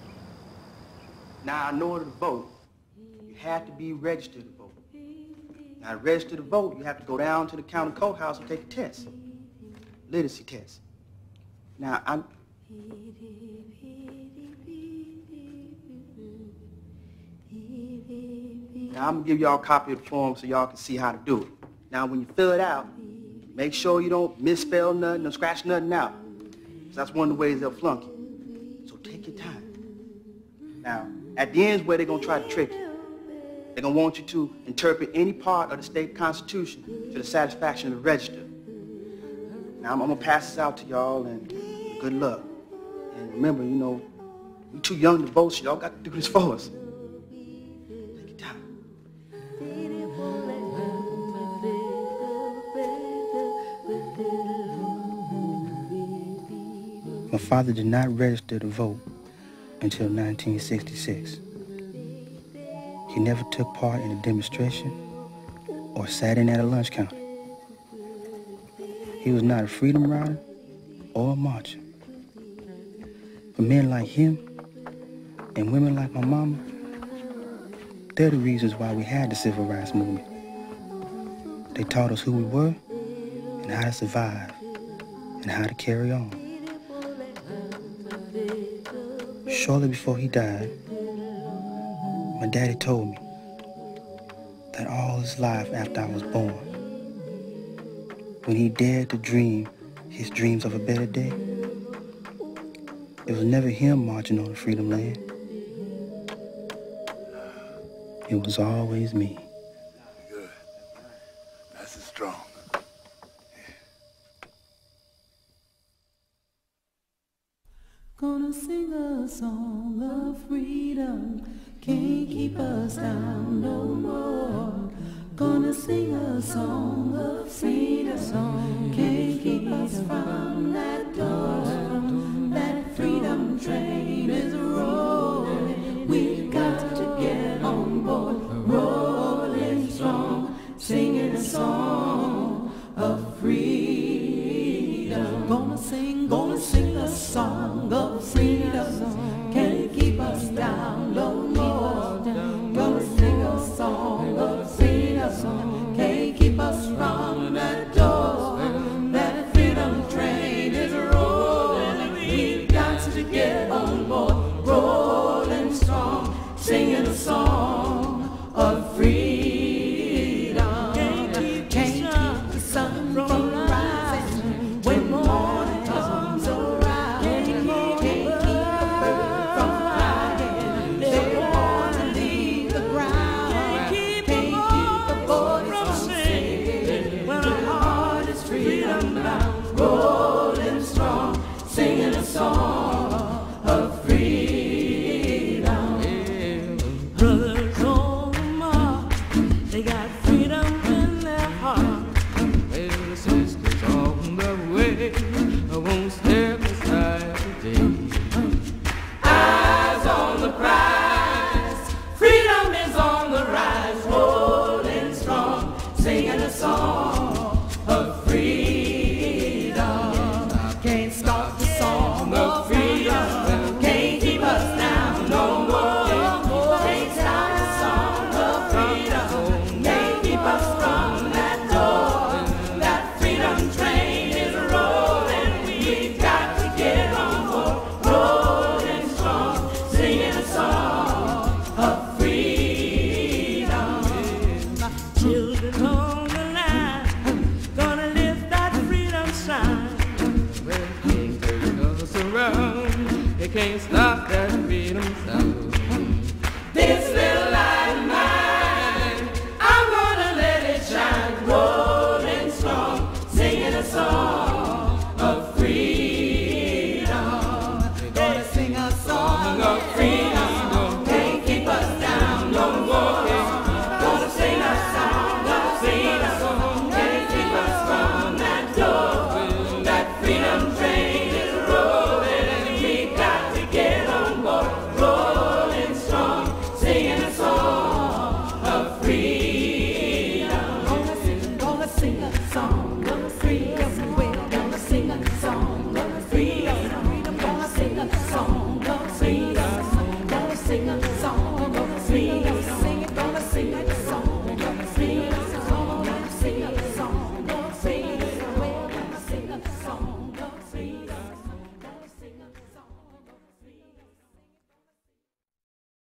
Now, in order to vote, you have to be registered to vote. Now, to register to vote, you have to go down to the county courthouse and take a test, literacy test. Now, I'm... Now, I'm gonna give y'all a copy of the form so y'all can see how to do it. Now, when you fill it out, make sure you don't misspell nothing or scratch nothing out, because that's one of the ways they'll flunk you. So take your time. Now, at the end is where they're gonna try to trick you. They're gonna want you to interpret any part of the state constitution to the satisfaction of the register. Now, I'm, I'm gonna pass this out to y'all, and good luck. And remember, you know, we're too young to vote, so y'all got to do this for us. My father did not register to vote until nineteen sixty-six. He never took part in a demonstration or sat in at a lunch counter. He was not a freedom rider or a marcher. But men like him and women like my mama, they're the reasons why we had the civil rights movement. They taught us who we were and how to survive and how to carry on. Shortly before he died, my daddy told me that all his life after I was born, when he dared to dream his dreams of a better day, it was never him marching on the freedom land. It was always me. Good. Nice and strong. Gonna sing a song of freedom, can't keep us down no more. Gonna sing a song of freedom, can't keep us from that door. That freedom train is rolling, we've got to get on board. Rolling strong, singing a song of freedom. Gonna sing, gonna sing a song of freedom, can't keep us down no more. Gonna sing a song of freedom, can't keep us from that door. That freedom train is rolling, we've got to get on board. Rolling strong, singing a song of freedom. Can't keep, can't keep the sun from rising when morning comes around. Can't keep, can't keep a bird from flying, they want to leave the ground. Can't keep, can't keep the boys from singing when our heart is freedom bound. Rolling strong, singing a song of freedom. Brothers on the march, they got freedom in their heart. Well, the sisters on the way, I won't step aside today. Eyes on the prize, freedom is on the rise. Rolling strong, singing a song of freedom. Can't stop the song of freedom, can't keep us down no more. Can't stop the song of freedom, can't keep us from that door. That freedom train is rolling, we've got to get on board. Rolling strong, singing a song of freedom. Children on the line, gonna lift that freedom sign. Well, can't turn us around, they can't stop that freedom sound.